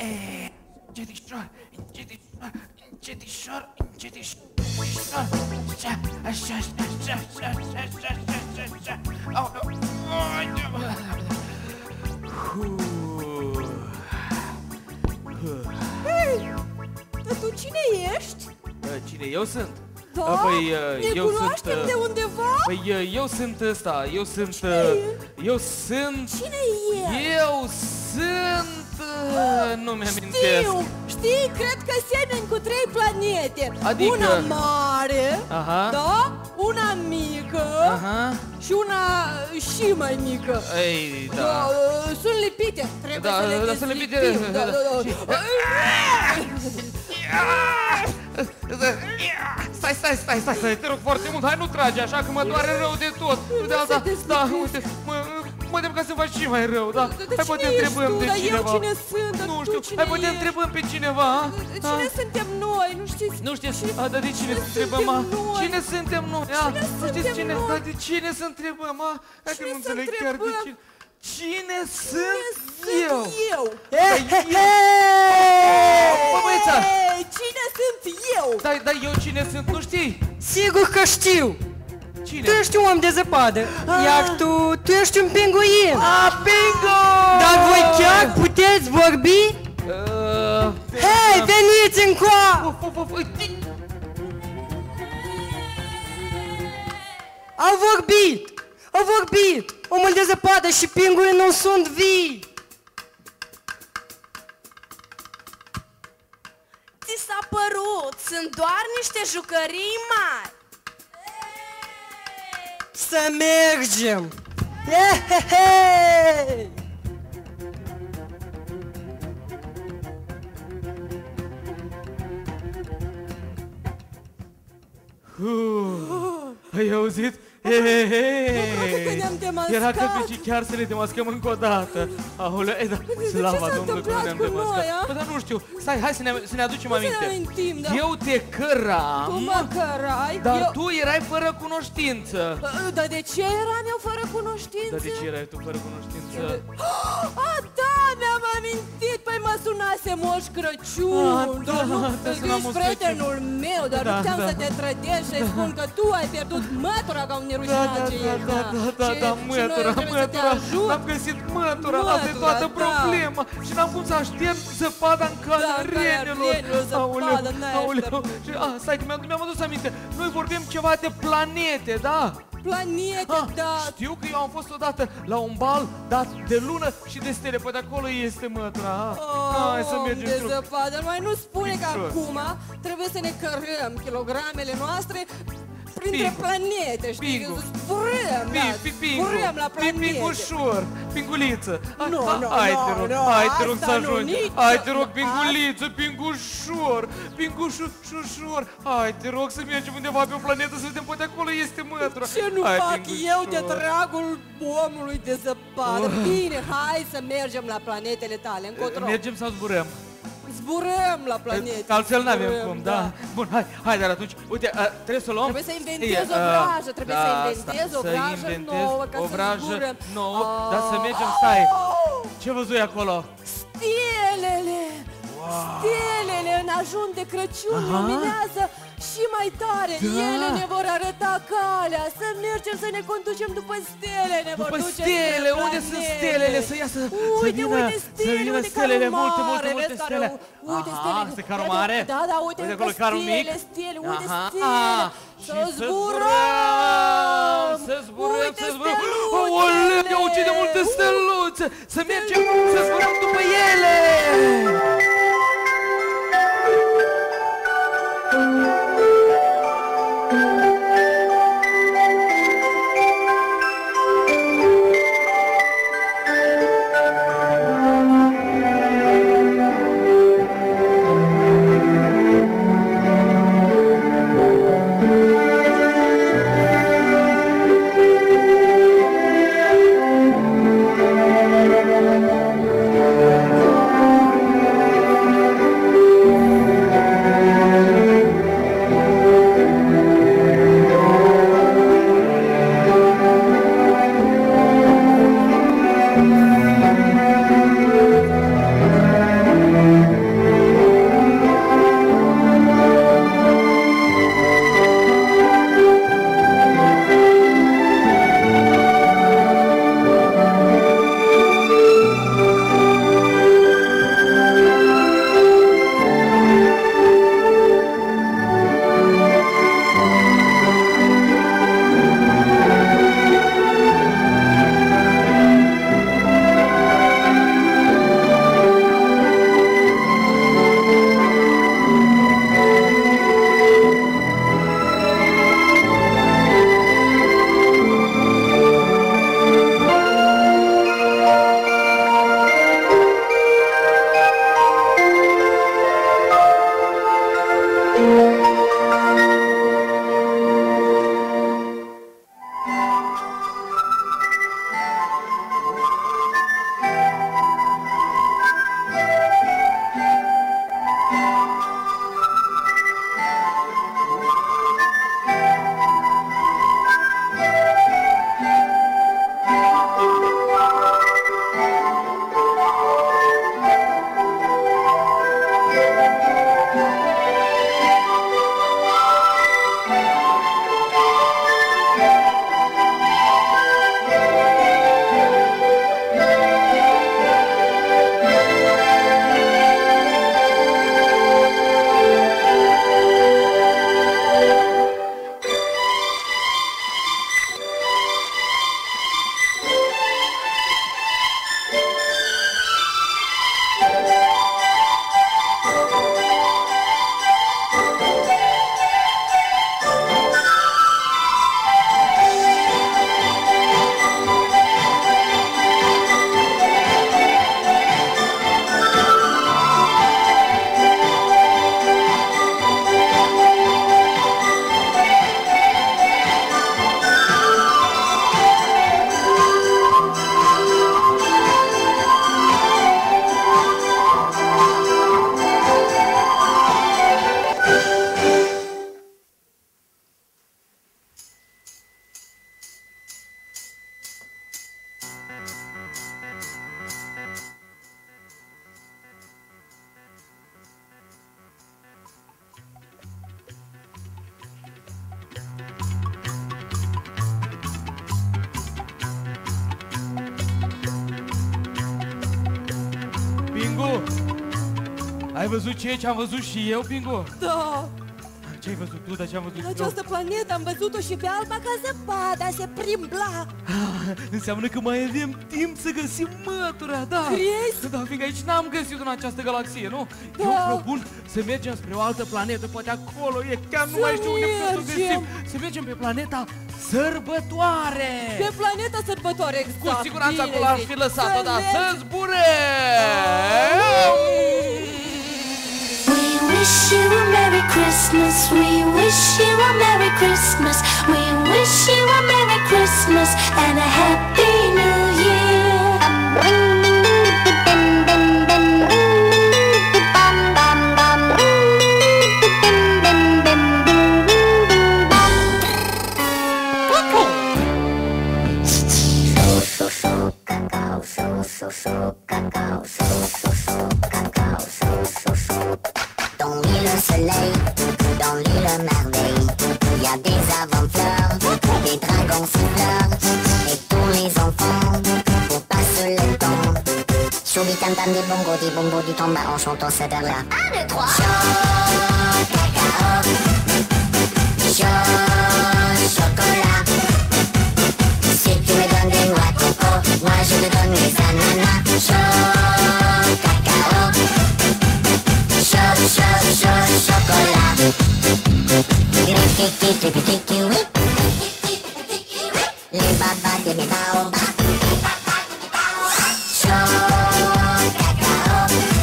Încetișor, încetișor, încetișor, încetișor. Așa, așa, așa, așa, așa, așa, așa, așa. Aoleu. Hei, dar tu cine ești? Cine eu sunt? Da? Păi, Ne eu cunoaștem sunt, de undeva? Păi eu sunt ăsta, eu sunt... Eu sunt... Cine e? Eu sunt... Nu mi-amintesc. Știu, știi, cred că semeni cu trei planete. Adică? Una mare, Aha. da? Una mică. Aha. Și una și mai mică. Ei, da. Da, sunt lipite, trebuie Da, să le da, sunt deslipim. lipite. Da, da, da. Stai, stai, stai, stai, stai, te rog foarte mult, hai nu trage așa că mă doare rău de tot. Da, da, da, uite, mă, mă tem că se faci și mai rău, da? Hai poate întrebăm de cineva. Dar eu cine sunt, dar Nu tu știu, cine hai poate ești? întrebăm pe cineva. Cine suntem noi, nu știți? Nu știți, a, dar de cine să întrebăm, a? Cine suntem noi, a? Nu știți cine, dar de cine să întrebăm, a? Hai că nu înțeleg chiar de cine. Cine sunt eu? Eu! Bă, băieța! Cine sunt eu? Dar da, eu cine sunt, nu știi? Sigur că știu! Cine? Tu ești un om de zăpadă, iar tu, tu ești un pinguin! Ah, bingo! Dar voi chiar puteți vorbi? Uh, Hei, veniți încoa! Au vorbit! Au vorbit! Omul de zăpadă și pinguin nu sunt vii! Ți s-a părut, sunt doar niște jucării mari. Să mergem! Hehehe! Ai auzit? Era că și chiar să ne demascăm încă o dată. Aoleu, e, da, slava Domnului că nu ne-am demascat. Bă, dar nu știu, stai, hai să ne, să ne aducem aminte. Eu te căram, Tu mă cărai, dar eu... tu erai fără cunoștință. Dar de ce eram eu fără cunoștință? Dar de ce erai tu fără cunoștință? A, da, mi-am amintit, păi mă sunase Moș Crăciun. Ah, da, nu, te suna ești Moș prietenul meu, dar Da, nu puteam da. să te trădești și spun că tu ai pierdut mătura ca un Da, nerușinat da, ce da, ești, da, da, da, Și- da, și mătura, noi trebuie să te mătura, ajut. n-am găsit mătura, asta e Mătura, toată da. problema. Și n-am cum să aștept zăpada în calea Da, în calea renilor. renilor, zăpadă, n-ai aoleu. așteptat. Și, a, stai că mi-am, mi-am adus aminte, noi vorbim ceva de planete, da? Planete, Ah, da. Știu că eu am fost odată la un bal dat de lună și de stele, păi de acolo este mătura. Oh, Hai să mergem de trup. zăpadă, mai nu spune că Ușor. acum trebuie să ne cărăm kilogramele noastre printre Pingu. planete, știi? Pingu. Zburăm, da, Pi- pi- pingu. zburăm la Pi- planete. Pingușor, pinguliță. Hai, Nu, hai, nu, hai, nu, te rog, nu, hai, te rog asta să nu, ajungi. nici- Hai, te rog, a- pinguliță, pingușor, pingușușor. Hai, te rog să mergem undeva pe o planetă să vedem, poate acolo este mătura. Ce nu Hai, fac eu de pingușor. dragul omului de zăpadă? Oh. Bine, hai să mergem la planetele tale, încotro. Mergem sau zburăm? Zburăm la planete. Că altfel n-avem zburăm, cum, da. Bun, hai, hai, dar atunci, uite, a, trebuie să o luăm. Trebuie să inventez E, o a, vrajă, trebuie să da, inventez sta- o vrajă să inventez nouă ca o să vrajă zburăm. nouă, Ah. dar să mergem, stai. Ce văzui acolo? Stelele! Stelele în ajun de Crăciun Aha. luminează și mai tare. Da. Ele ne vor arăta calea. Să mergem să ne conducem după stele. Ne vor După duce stele, spre unde planete. sunt stelele? Să iasă, să Uite, vină, uite să stele, vină uite stelele, carul multe, mare, multe, multe vezi stele. carul- Uite Aha, stele. este carul Da, da, mare? Da, da, uite, Uite încă acolo carul mic? stele, stele, uite Aha, stele. și Să să zburăm! Să zburăm, Uite să zburăm. steluțele! Oleu, ce de multe steluțe! Să mergem, să zburăm după ele! Pingu! Ai văzut ce ce am văzut și eu, Pingu? Da. Ce-ai văzut tu, dar ce-am văzut În eu? această planetă am văzut-o și pe alba ca zăpada se primbla. Ah, înseamnă că mai avem timp să găsim mătura, da. Crezi? Da, fiindcă aici n-am găsit în această galaxie, nu? Da. Eu propun să mergem spre o altă planetă, poate acolo e, chiar nu Să mai știu unde putem să o mergem. găsim. Să mergem pe planeta Sărbătoare. Pe planeta Sărbătoare, exact. Cu siguranță bine acolo ar zici. fi lăsat-o, Să da, mergem. să zbure! We wish you a Merry Christmas. We wish you a Merry Christmas. We wish you a Merry Christmas and a Happy New Year. So so so cacao, so so so cacao, so so so cacao, so so so. Dans l'île le soleil, dans l'île merveille, y a des avant-fleurs, des dragons siffleurs, et tous les enfants, pour passer le temps. Choubi tam tam des bongos, des bongos du tomba en chantant cette air-là. Un, deux, trois. Chaud, cacao, chaud, chocolat. Si tu me donnes des noix coco, moi je te donne des ananas. Chaud, cacao, chaud, chaud, chaud, chocolat. Tiki tiki tiki oui. Les babas de mes baobabs. Chaud, cacao,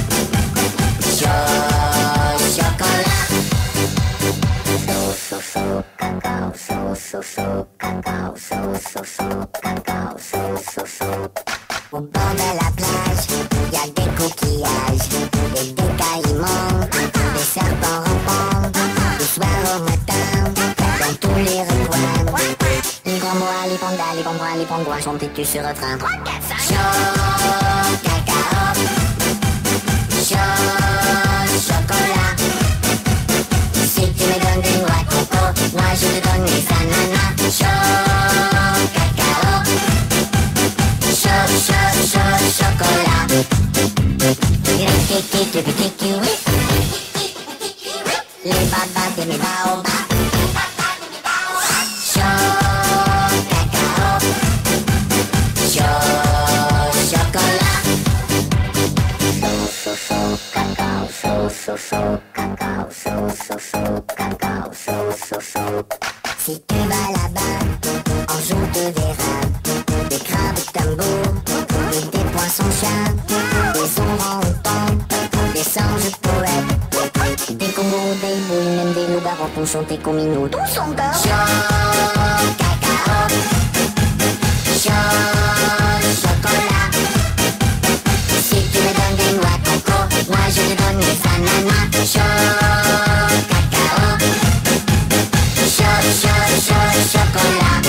chaud, chocolat. So so so cacao, so so so cacao, so so so cacao, so so so. Au bord de la plage, y a des coquillages, et des caïmans, des serpents rampants, du soir au matin, dans tous les recoins. Les grands mois, les pandas, les bambouins, les pangouins, chantais-tu ce refrain? trois, quatre, cinq. Chaud, cacao, chaud, chocolat. Si tu me donnes des noix coco, moi je te donne des ananas. Chaud, cacao, chaud, chaud, chaud, chocolat. Tiki tiki tiki oui. Les babas de mes baobabs. Chaud, cacao, chaud, chocolat. So so so cacao, so so so cacao, so so so cacao, so so so. Si tu vas là-bas, en joue te verras des crabes tambours, et des poissons-chats, des orangs-outans, des singes poètes, des congos, des boules, même des loups-garous pour chanter comme nous. Tous sont gars. Chaud, cacao, chaud, chocolat. Si tu me donnes des noix coco, moi je te donne des ananas. Chaud, cacao, chaud, chaud, chaud, chocolat.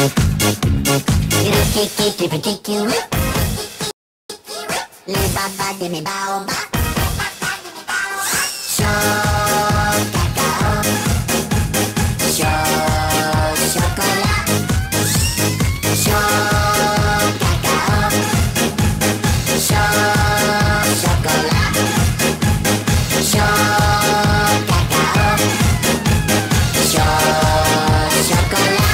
Tiki tiki tiki oui. Les babas de mes baobabs. Chaud, cacao, chaud, chocolat. Chaud, cacao, chaud, chocolat. Chaud, cacao, chaud, chocolat.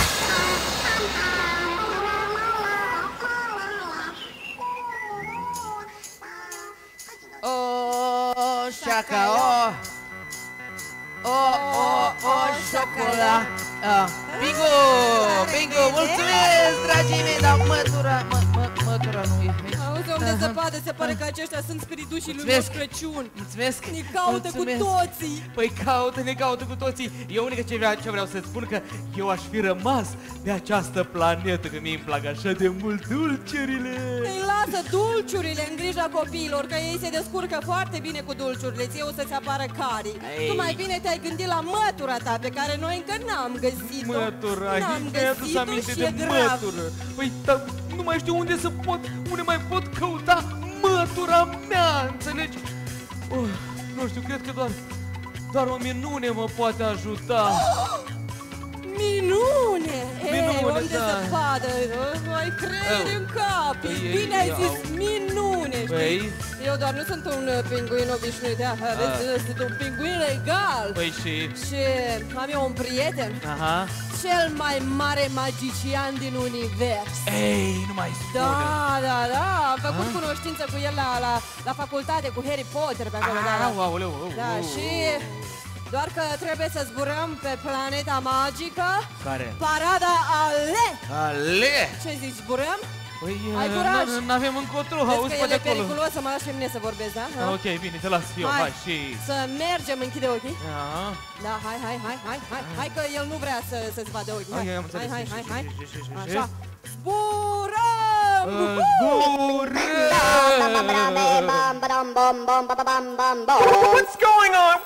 Oh, cacao. Oh, oh, oh, chocolat. Ah, Bingo, bingo, mulțumesc, dragii mei, dar mătura, mă, mă, mătura nu e aici. Auzi, om de zăpadă, se pare că aceștia sunt spiritușii lui Moș Crăciun. Mulțumesc. Ne caută mulțumesc. cu toții. Păi caută, ne caută cu toții. Eu unica ce vreau, ce vreau să spun că eu aș fi rămas pe această planetă, că mie îmi plac așa de mult dulciurile. Îi lasă dulciurile în grija copiilor, că ei se descurcă foarte bine cu dulciurile. Ție o să-ți apară carii. Ei. Tu mai bine te-ai gândit la mătura ta, pe care noi încă n-am găsit-o. Mătura, N-am mi-ai adus găsit-o aminte și de e grav. mătură. Păi, dar nu mai știu unde să pot, unde mai pot căuta mătura mea, înțelegi? Oh, nu știu, cred că doar, doar o minune mă poate ajuta. Minune! Minune, Ei, om de da. zăpadă, ai creier Eu. în cap. Păi, Bine ai eu- zis minune, știi? Păi, Eu doar nu sunt un uh, pinguin obișnuit, da? Ah. Sunt un pinguin legal. Păi și? Și am eu un prieten. Aha. Cel mai mare magician din univers. Ei, nu mai spune. Da, da, da, am făcut Ah. cunoștință cu el la, la, la facultate, cu Harry Potter pe acolo. Ah, da, da. aoleu, aoleu. Da, și doar că trebuie să zburăm pe planeta magică. Care? Parada Ale. Ale! Ce zici, zburăm? Păi, Ai curaj? n-avem încotro, Vezi auzi că pe el de e acolo. periculos, să mă lași pe mine să vorbesc, da? Ha? Ok, bine, te las eu, hai, și... Să mergem, închide ochii. Aha. Da, hai, hai, hai, hai, hai, hai că el nu vrea să, să-ți vadă ochii. Hai, Ok, am hai, înțeles. hai, hai, hai. Și, și, și, și, Așa. Zburăm! Uh, Zburăm! What's going on?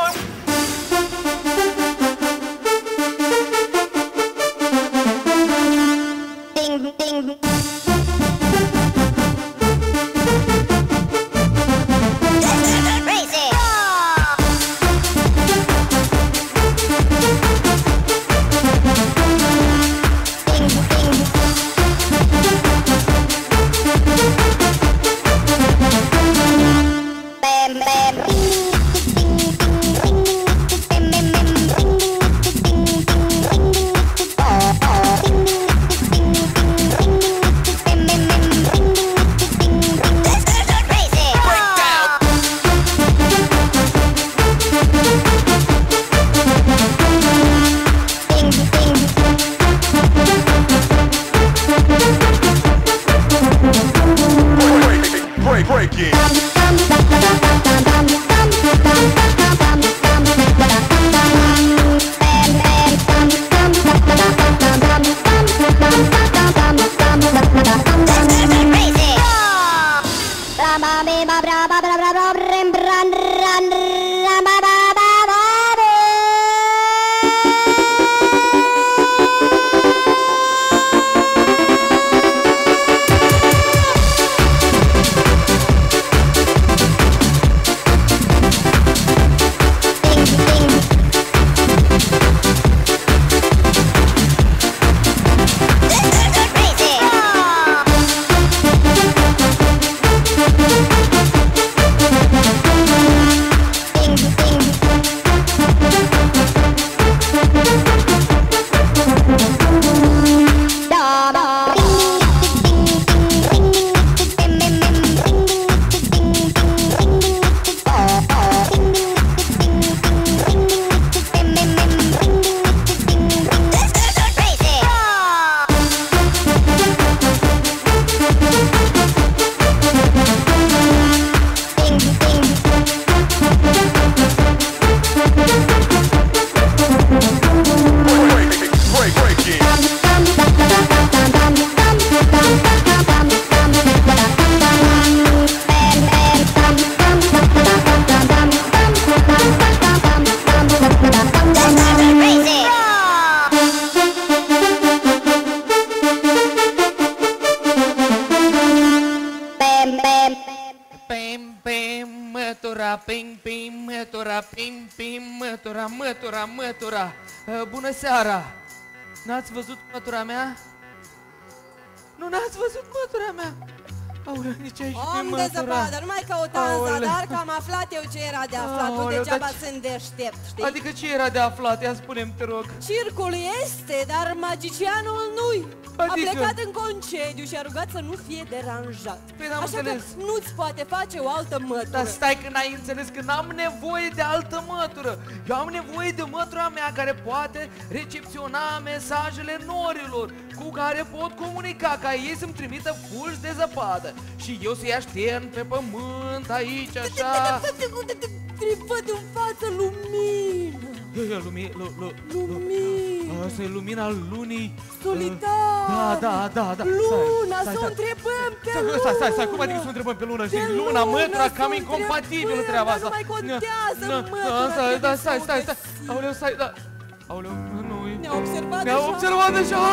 Ding, ding. Crazy. Bam, bam. Break, break it. mătura, pim, pim, mătura, pim, pim, mătura, mătura, mătura. Uh, bună seara! N-ați văzut mătura mea? Nu n-ați văzut mătura mea? Aoleu, nici aici Om nu de zăpadă, nu mai căuta în zadar, că am aflat eu ce era de aflat, nu Aoleu, degeaba dar ce- sunt deștept, știi? Adică ce era de aflat? Ia spune-mi, te rog. Circul este, dar magicianul nu-i. A Adică? plecat în concediu și a rugat să nu fie deranjat. Păi n-am Așa înțeles. că nu-ți poate face o altă mătură. Dar stai că n-ai înțeles că n-am nevoie de altă mătură. Eu am nevoie de mătura mea care poate recepționa mesajele norilor, cu care pot comunica, ca ei să-mi trimită fulgi de zăpadă și eu să-i aștern pe pământ aici, așa. Te văd în față lumină. Lumina, lu, lu, Lumină. asta e lumina lunii. Solitar. Da, da, da, da. Luna, Stai, să o stai, întrebăm pe stai, lună. stai, stai, stai, cum adică să o întrebăm pe lună? Și Pe luna, lună mătura, să cam o incompatibilă întrebăm, treaba dar asta. nu mai contează Na, mătura, na, stai, trebuie da, să stai, o stai, stai. găsim. Aoleu, stai, da. Aoleu, nu. Ne-a observat Ne-a deja. observat deja.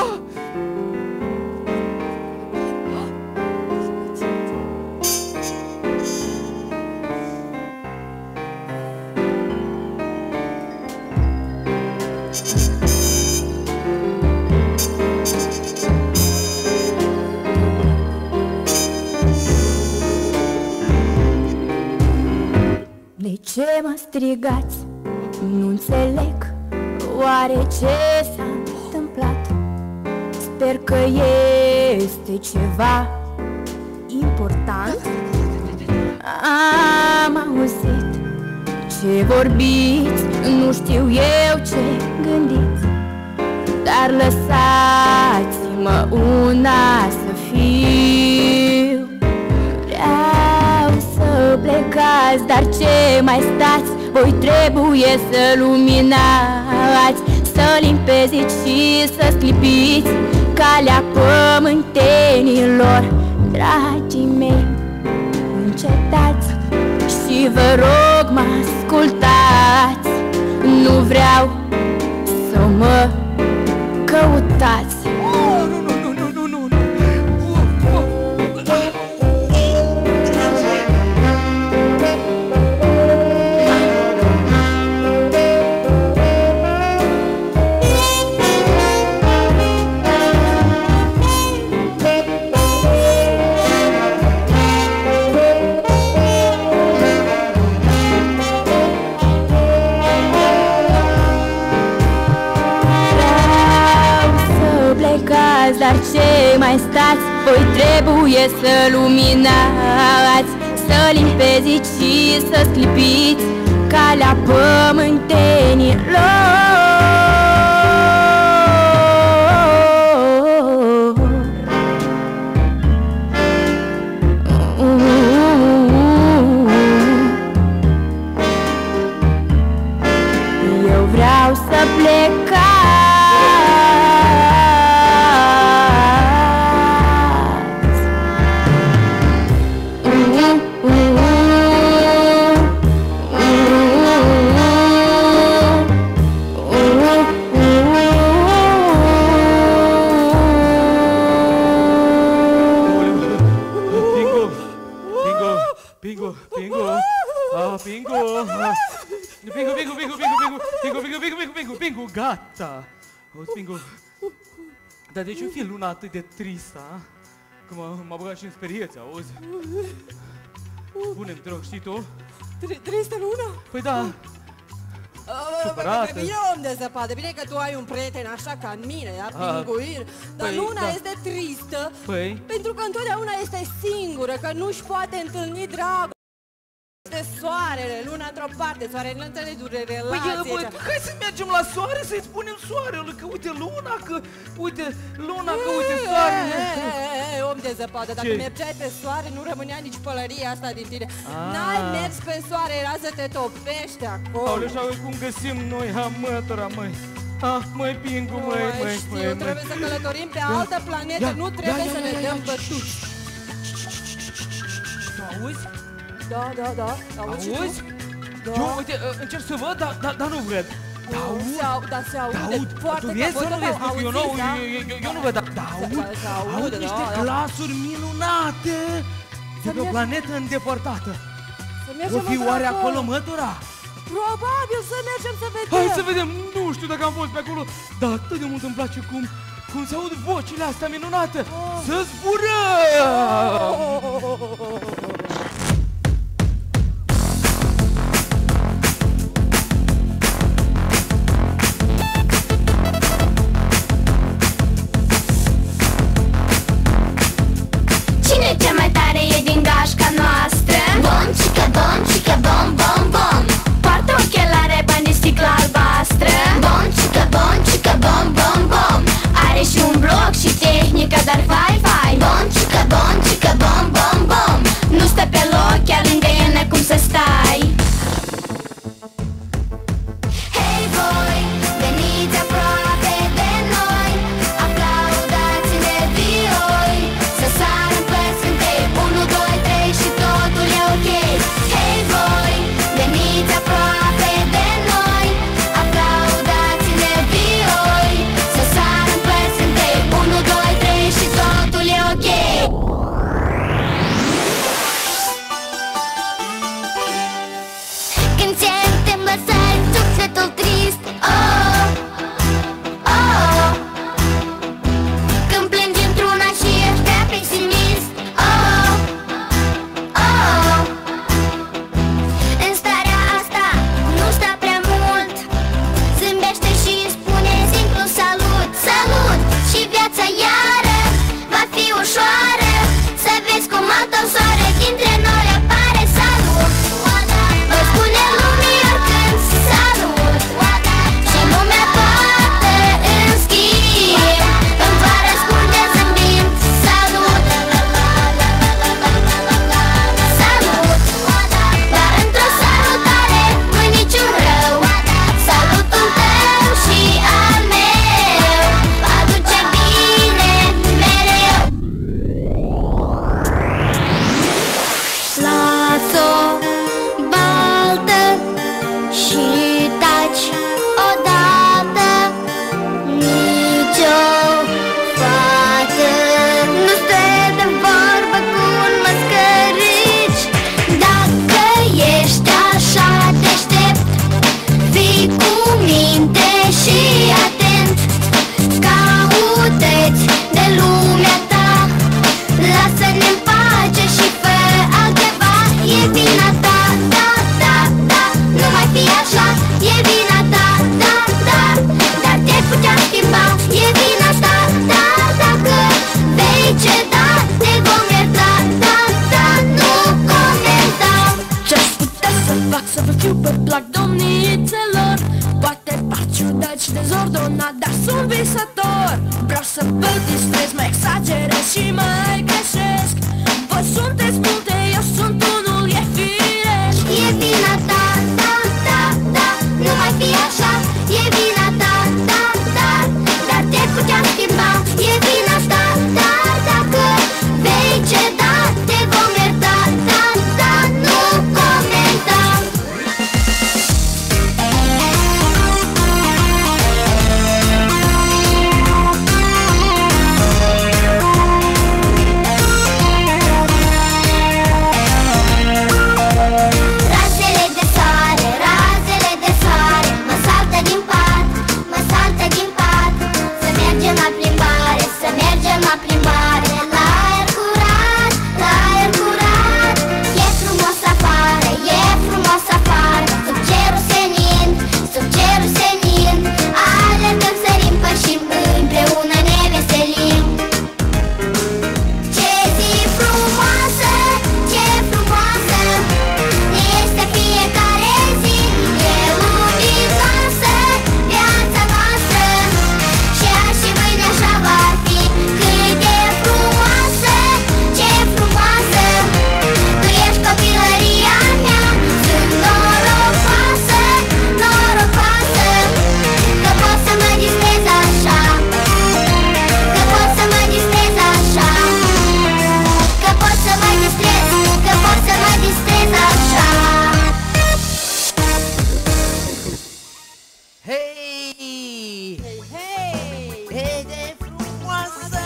strigați. Nu înțeleg oare ce s-a întâmplat. Sper că este ceva important. Am auzit ce vorbiți, nu știu eu ce gândiți, dar lăsați-mă una să fiu. Vreau să plecați, dar ce mai stați? Voi trebuie să luminați, să limpeziți și să sclipiți calea pământenilor. Dragii mei, încetați și vă rog mă ascultați. Nu vreau să mă căutați. Dar ce mai stați? Voi trebuie să luminați, să limpeziți și să sclipiți calea pământenilor. Eu vreau să plecați. Gata! Auzi, Pingu, dar de ce o fi luna atât de tristă, a? Că m-a băgat și în sperieță, auzi? Spune-mi, te rog, știi tu? Tristă luna? Păi da. Supărată. Bine, om de zăpadă, bine că tu ai un prieten așa ca mine, da, Pinguin. Dar luna este tristă pentru că întotdeauna este singură, că nu-și poate întâlni dragul. De soarele, luna într-o parte, soarele nu înțelegi relație. Păi, hai să mergem la soare să-i spunem soarele că uite luna, că uite luna, că uite soarele. Om de zăpadă, dacă mergeai pe soare nu rămânea nici pălăria asta din tine. N-ai mers pe soare, era să te topești acolo. Aoleu, și auzi cum găsim noi mătura, măi. Ah, măi, Pingu, măi, măi, știu, trebuie să călătorim pe altă planetă, nu trebuie să ne dăm bătuți. Tu auzi? Da, da, da, auzi? Eu, uite, încerc să văd, dar nu văd. Dar se aude foarte. Tu vezi sau nu vezi? Eu nu văd, dar aud niște glasuri minunate de pe o planetă îndepărtată. O fi oare acolo mătura? Probabil, să mergem să vedem. Hai să vedem, nu știu dacă am fost pe acolo, dar atât de mult îmi place cum cum se aud vocile astea minunate. Să zburăm! Cine cel mai tare e din gașca noastră? Boncica, boncica, bom, bom, bom. Poartă ochelare, bani de sticlă albastră. Boncica, boncica, bom, bom, bom. Are și un blog și tehnică, dar fai, fai. Boncica, boncica, bom, bom, bom. Nu plac domnițelor. Poate par ciudat și dezordonat, dar sunt visător. Vreau să vă distrez, mă exagerez și mai greșesc. Voi sunteți multe, eu sunt unul, e firesc. E vina ta, da, da, da, nu mai fi așa. E vina ta, da, da, dar te puteam schimba. E vina ta, da, dacă vei ceda, te vom ierta, da, da, nu comenta. Razele de soare, razele de soare mă saltă din pat, mă saltă din pat. Să mergem la plimbare, să mergem la plimbare, la aer curat, la aer curat. E frumos afară, e frumos afară, sub cerul senin, sub cerul senin. Alergăm, sărim, pășim, împreună ne veselim. Ce zi frumoasă, ce frumoasă ne este fiecare zi. E luminoasă viața noastră și azi și mâine așa va fi. Cât de frumoasă, ce frumoasă tu ești copilăria mea. Sunt norocoasă, norocoasă că pot să mă distrez așa, că pot să mă distrez așa, că pot să mă distrez, că pot să mă distrez așa. Hei! Hei! Hei de frumoasă!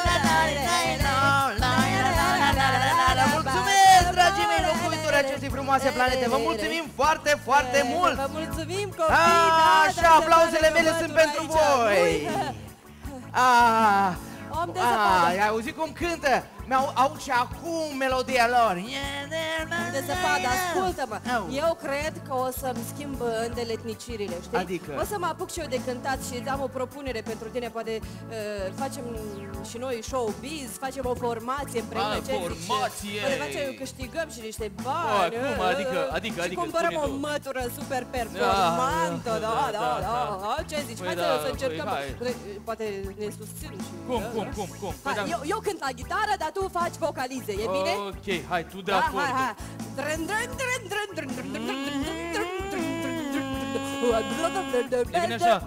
Mulțumesc, dragii mei locuitori acestei frumoase planete! Vă mulțumim foarte, foarte mult! Vă mulțumim, copii! Așa, aplauzele mele sunt pentru voi! Ah, Om de ah, zăpadă! ai auzit cum cântă? Mi-au aud și acum melodia lor! De zăpadă, ascultă-mă! Eu cred că o să-mi schimb îndeletnicirile, știi? Adică? O să mă apuc și eu de cântat și am o propunere pentru tine, poate uh, facem și noi showbiz, facem o formație împreună, Ah, ce zici? formație! Poate facem, câștigăm și niște bani! Oh, cum? Adică, uh, adică, și adică, cumpărăm o spune tu. mătură super performantă, Da, da, da, da, da, da. da. Ce zici? Păi Hai da, să, să păi încercăm, hai. poate ne susțin și... Cum, da, cum, da. cum, cum? Păi Hai, da. eu, eu cânt la gitară, dar tu faci vocalize, e bine? Ok, hai, tu de Da, acord. hai, hai. Drân, drân, drân, drân, drân, drân, drân, drân, drân, drân, drân. E bine așa.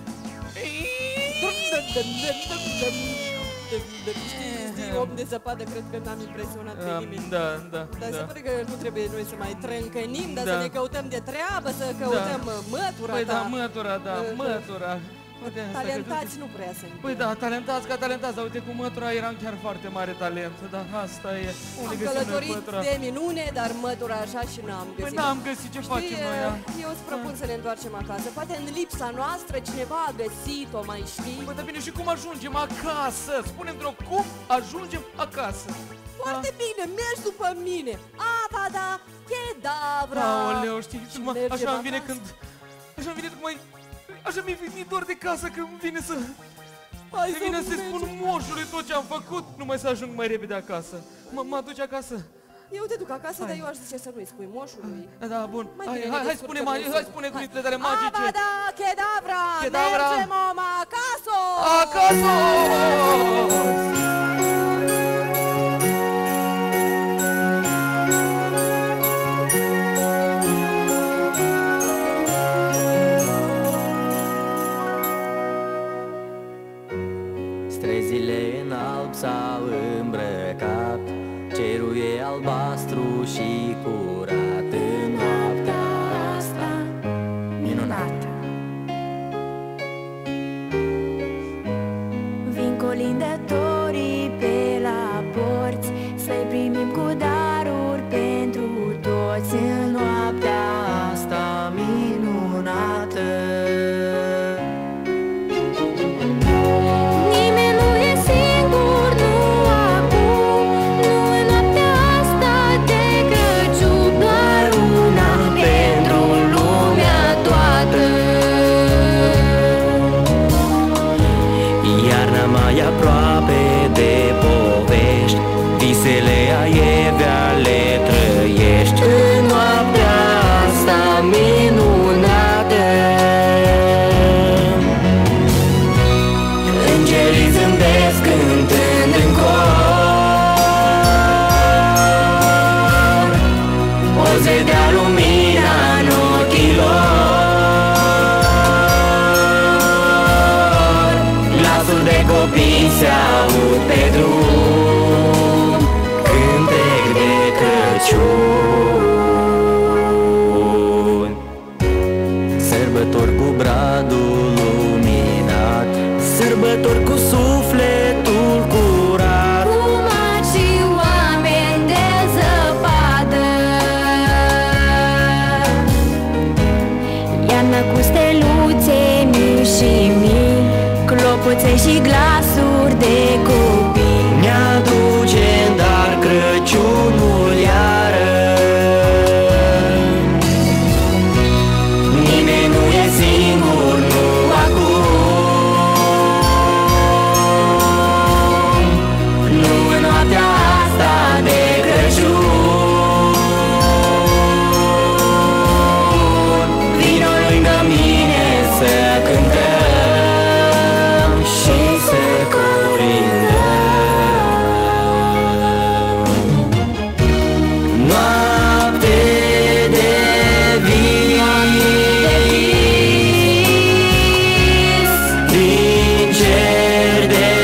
Știi, om de zăpadă, cred că n-am impresionat pe nimeni. Da, da, Dar se da. pare că nu trebuie noi să mai trâncănim, dar Da. să ne căutăm de treabă, să căutăm mătura Păi ta. da, mătura, da, Uh, mătura. Talentați nu prea sunt. Păi da, talentați ca talentați, dar uite cu mătura eram chiar foarte mare talent, dar asta e. Unde Am găsim noi călătorit mătura? de minune, dar mătura așa și n-am găsit. Păi n-am găsit, ce facem noi? Știi, Da? eu îți propun să ne întoarcem acasă. Poate în lipsa noastră cineva a găsit-o, mai știi? Păi da bine, și cum ajungem acasă? Spune-mi, drog, cum ajungem acasă? Foarte bine, mergi după mine. Avada, Kedavra. Aoleu, știi, Și mă, mergem așa îmi vine acasă. când... Așa îmi vine cum mai... Așa mi-e venit dor de casă când îmi vine să... Hai Mi să vine să-i mergem. spun moșului tot ce am făcut, numai să ajung mai repede acasă. Mă, mă aduci acasă? Eu te duc acasă, dar eu aș zice să nu-i spui moșului. Da, da, bun. Mai Hai, bine hai, ne hai, spune, descurcăm mai, noi hai, singuri. spune Hai. cuvintele tale magice. Avada, Kedavra, Kedavra. mergem om acasă! Acasă! Străzile în alb s-au îmbrăcat, cerul e albastru și curat în noaptea asta minunată. Vin colindătorii copii se aud pe drum cântec de Crăciun. Sărbători cu bradul luminat, sărbători cu sufletul curat, cu mari și oameni de zăpadă. Iarna cu steluțe mii și mii, clopoțe și glasuri de copii. mi-aduce în dar Crăciunul iară. Nimeni nu e singur, nu acum, nu în noaptea asta de Crăciun. Vino lângă mine să cântăm și să corindăm. Noapte de vis, din cer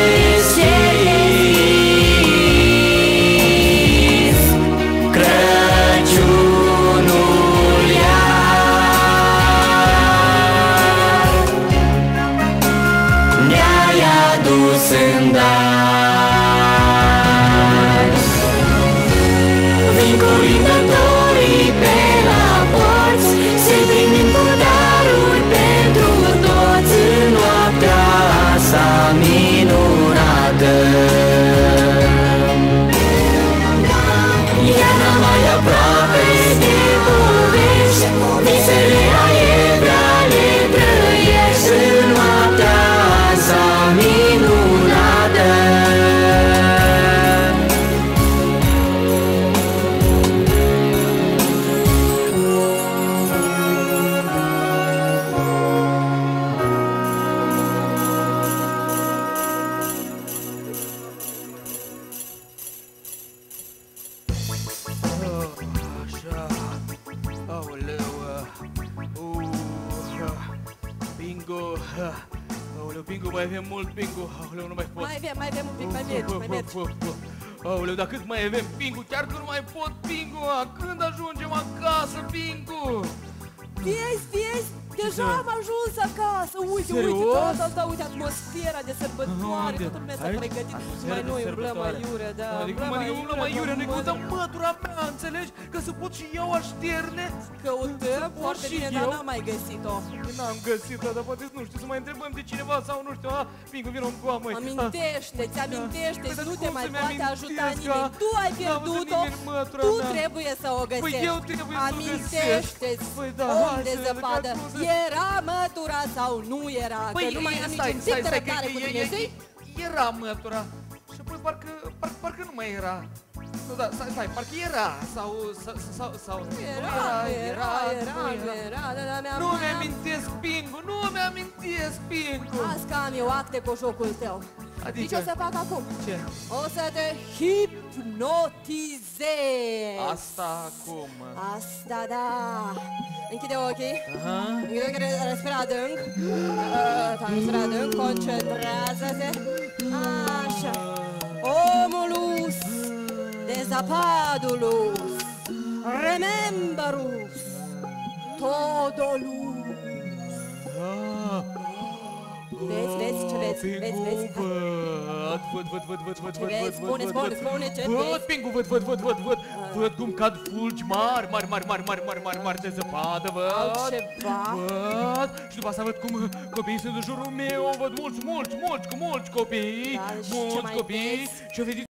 deschis, Crăciunul iar ne-ai adus în dar. Vin corindătorii pe la porți, se primim cu daruri pentru toți în noaptea asta minunată. Iarna mai aproape de povești, visele aievrea le trăiești în noaptea asta minunată. Așa. Aoleu. Uh, bingo. Aoleu, bingo, mai avem mult bingo. Aoleu, nu mai pot. Mai avem, mai avem un pic, mai mergi, mai mergi. Aoleu, dar cât mai avem bingo? Chiar că nu mai pot bingo. Când ajungem acasă, bingo? Vezi, vezi? Deja am ajuns acasă. Uite, uite, Serios? da, da, da, uite, atmosfera de sărbătoare, Unde? toată lumea s-a Aici? pregătit. Atmosfera Mai de noi umblăm sărbătoare. aiurea, da. Adică umblăm mă, adică umblăm aiurea, noi umblăm. căutăm mătura mea, înțelegi? Că să pot și eu așterne. Căutăm pot foarte și bine, dar eu. n-am mai găsit-o. N-am găsit-o, dar poate, nu știu, să mai întrebăm de cineva sau nu știu, a, bingo, vină cu măi. Amintește-ți, amintește-ți, Păi, dar nu cum te mai să-mi poate ajuta amintesc, nimeni. a? Tu ai N-am văzut pierdut-o, nimeni mătura tu mea. trebuie să o găsești. Păi eu trebuie să o Amintește-ți Păi da, hai unde să zăpadă. vedem cum să- Era mătura sau nu era? Păi, Că nu mai am stai, niciun stai, pic de stai, răbdare că cu e- tine, e- știi? Era mătura. Și apoi parcă, parcă, parcă nu mai era. Nu, da, stai, stai, parcă era, sau, sau, sau, sau, nu Era, era, era, nu era, da, da, mi-am... Nu mi-amintesc, bingo, nu mi-amintesc, bingo. Azi că am eu acte cu jocul tău. Adică? Știi ce o să fac acum? Ce? O să te hipnotizez. Asta acum. Asta, da. Închide ochii. Aha. Închide ochii, respira adânc. Uh, Respira adânc, concentrează-se. Așa. Omulus, dezapadulus, rememberus, todolus. Ah. Vezi, vezi, ce vezi, vezi, vezi. Văd, văd, văd, văd, văd, văd, Ce văd, vezi? văd, Spune, văd, spune, văd. spune ce Văd, vezi. Pingu, văd, văd, văd, văd, văd. Văd cum cad fulgi mari, mari, mari, mari, mari, mari, mari, mari de zăpadă, văd. Altceva? Văd. Și după asta văd cum copiii sunt în jurul meu, văd mulți, mulți, mulți, cu mulți copii, Da, și ce mulți mai copii. vezi? Și o vezi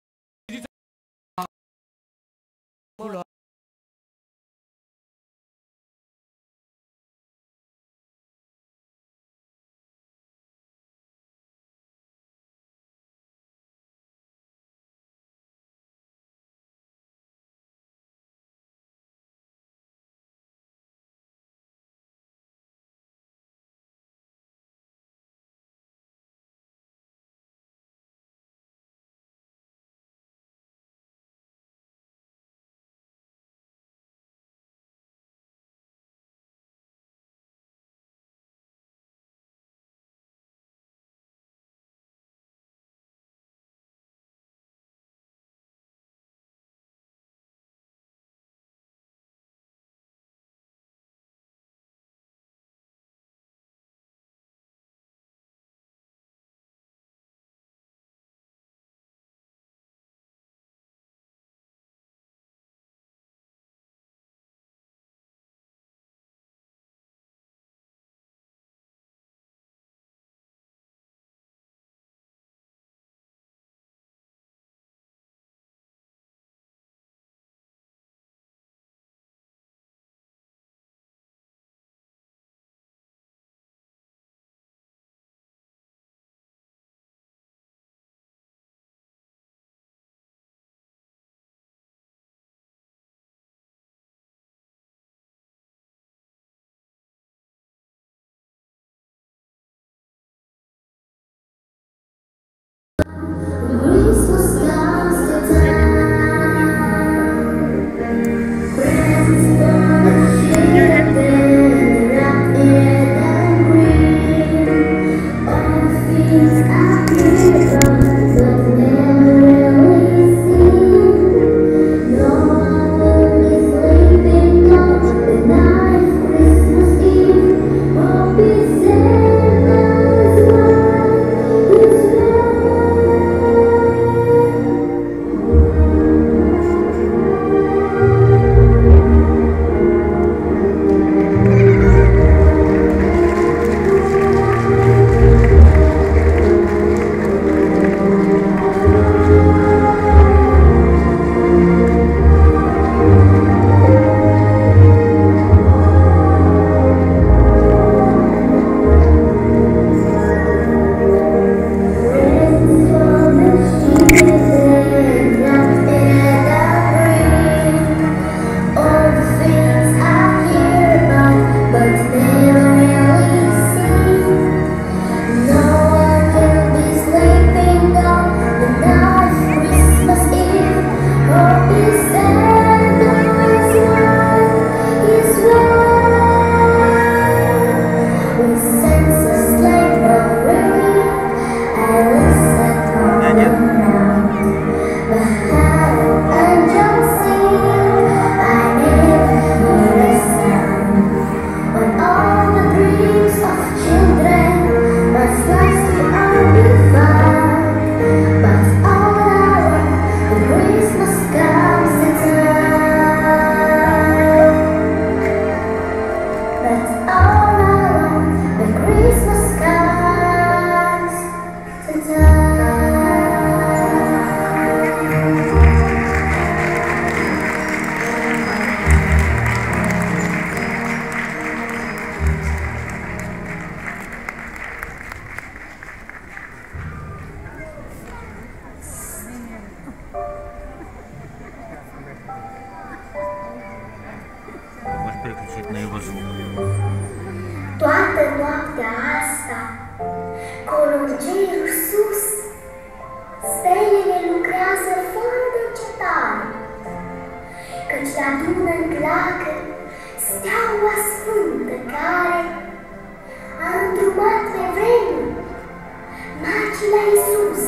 cerul sus, stelele lucrează fără de încetare, căci la adună în glacă steaua sfântă care a îndrumat pe vremuri magii la Iisus.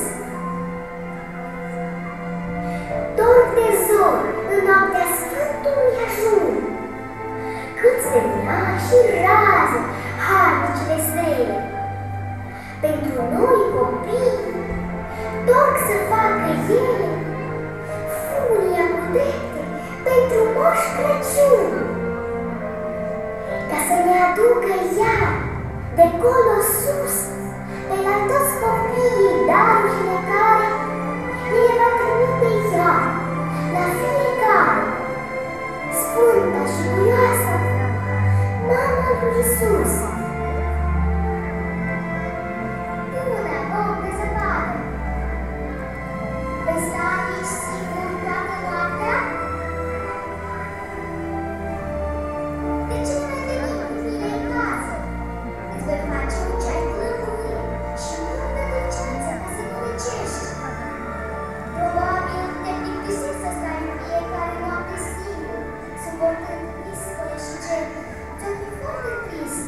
Dorg de zor în noaptea Sfântului ajun, câți de mâna și rază harnicile stele. Pentru noi copii dorg să facă ele funia modete pentru Moș Crăciun, ca să ne aducă ea de colo sus, pe la toți copiii darurile care le va trimite ea la fiecare, sfânta și curioasă, Mama lui Iisus. Bună, om de zăpadă! Vei sta aici singur toată noaptea? De ce nu ai venit cu mine în casă? Îți voi face un ceai cu lămâie și multă dulceață ca să povestești. Probabil te plictisim să stai în fiecare noapte singur, suportând piscole și geni. Ți-o fi foarte trist.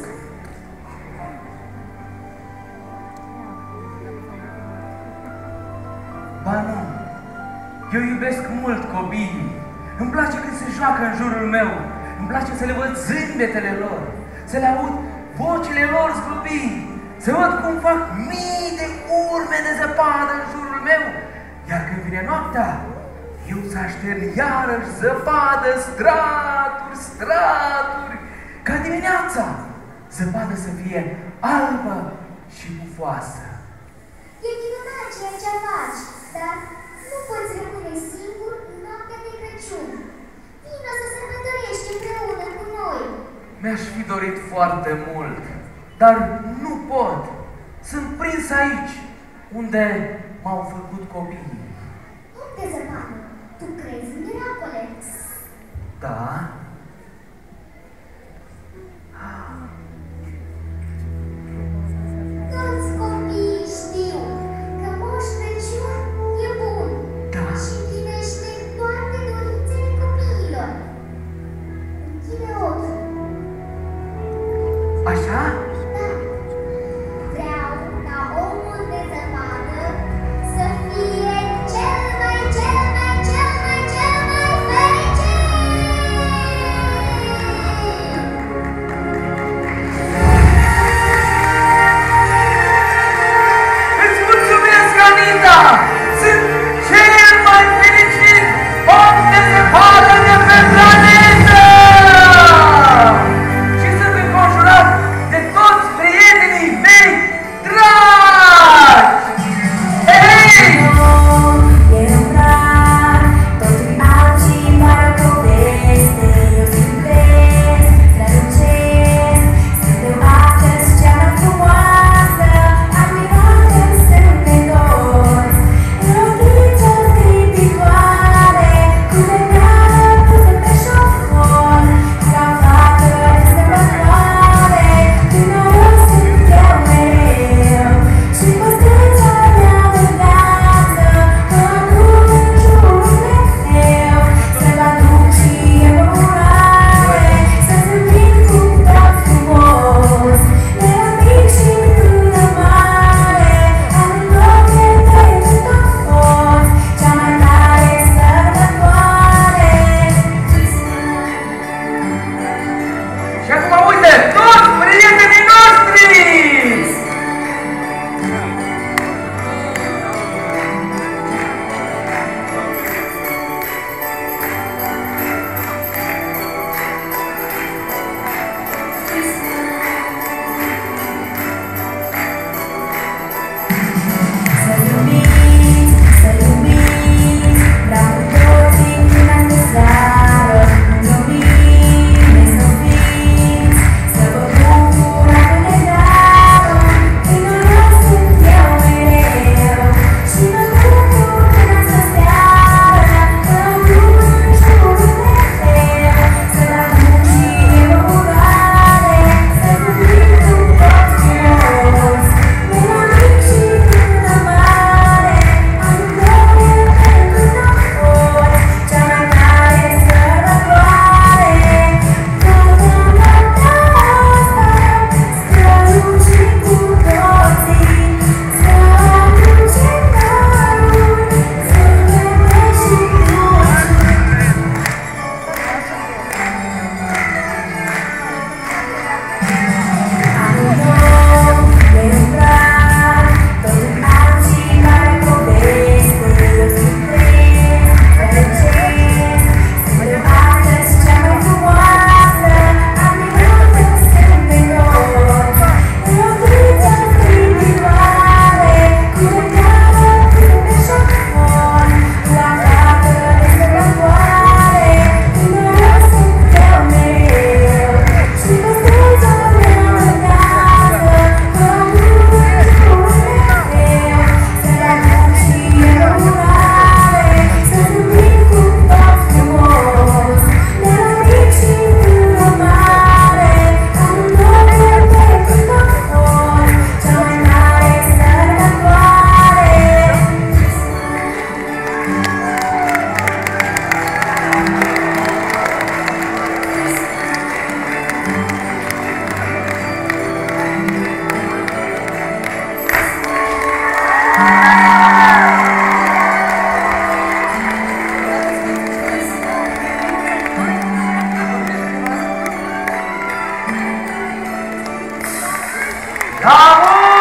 Ba nu, eu iubesc mult copiii. Îmi place când se joacă în jurul meu. Îmi place să le văd zâmbetele lor, să le aud vocile lor zbăbii, să văd cum fac mii de urme de zăpadă în jurul meu. Iar când vine noaptea, eu să aștern iarăși zăpadă, straturi, straturi, ca dimineața, zăpadă să fie albă și bufoasă. E minunat ceea ce faci, dar nu poți rămâne singur în noaptea de Crăciun. Vino să sărbătorești împreună cu noi. Mi-aș fi dorit foarte mult, dar nu pot. Sunt prins aici, unde m-au făcut copiii. Om de zăpadă, tu crezi în miracole? Da? Toți copiii știu că Moș Crăciun e bun, da, și împlinește toate dorințele copiilor. Închide ochii. Așa? Da. Vreau ca omul de zăpadă să fie cel mai, cel mai, cel mai, cel mai fericit! Îți mulțumesc, Anita! Sunt cel mai fericit om de zăpadă de pe planetă! Și sunt înconjurat de toți prietenii mei dragi! Hei! E rar, totul altceva o poveste. Eu iubesc, strălucesc, sunt eu astăzi cea mai frumoasă. Admirată sunt pe toți, Come on!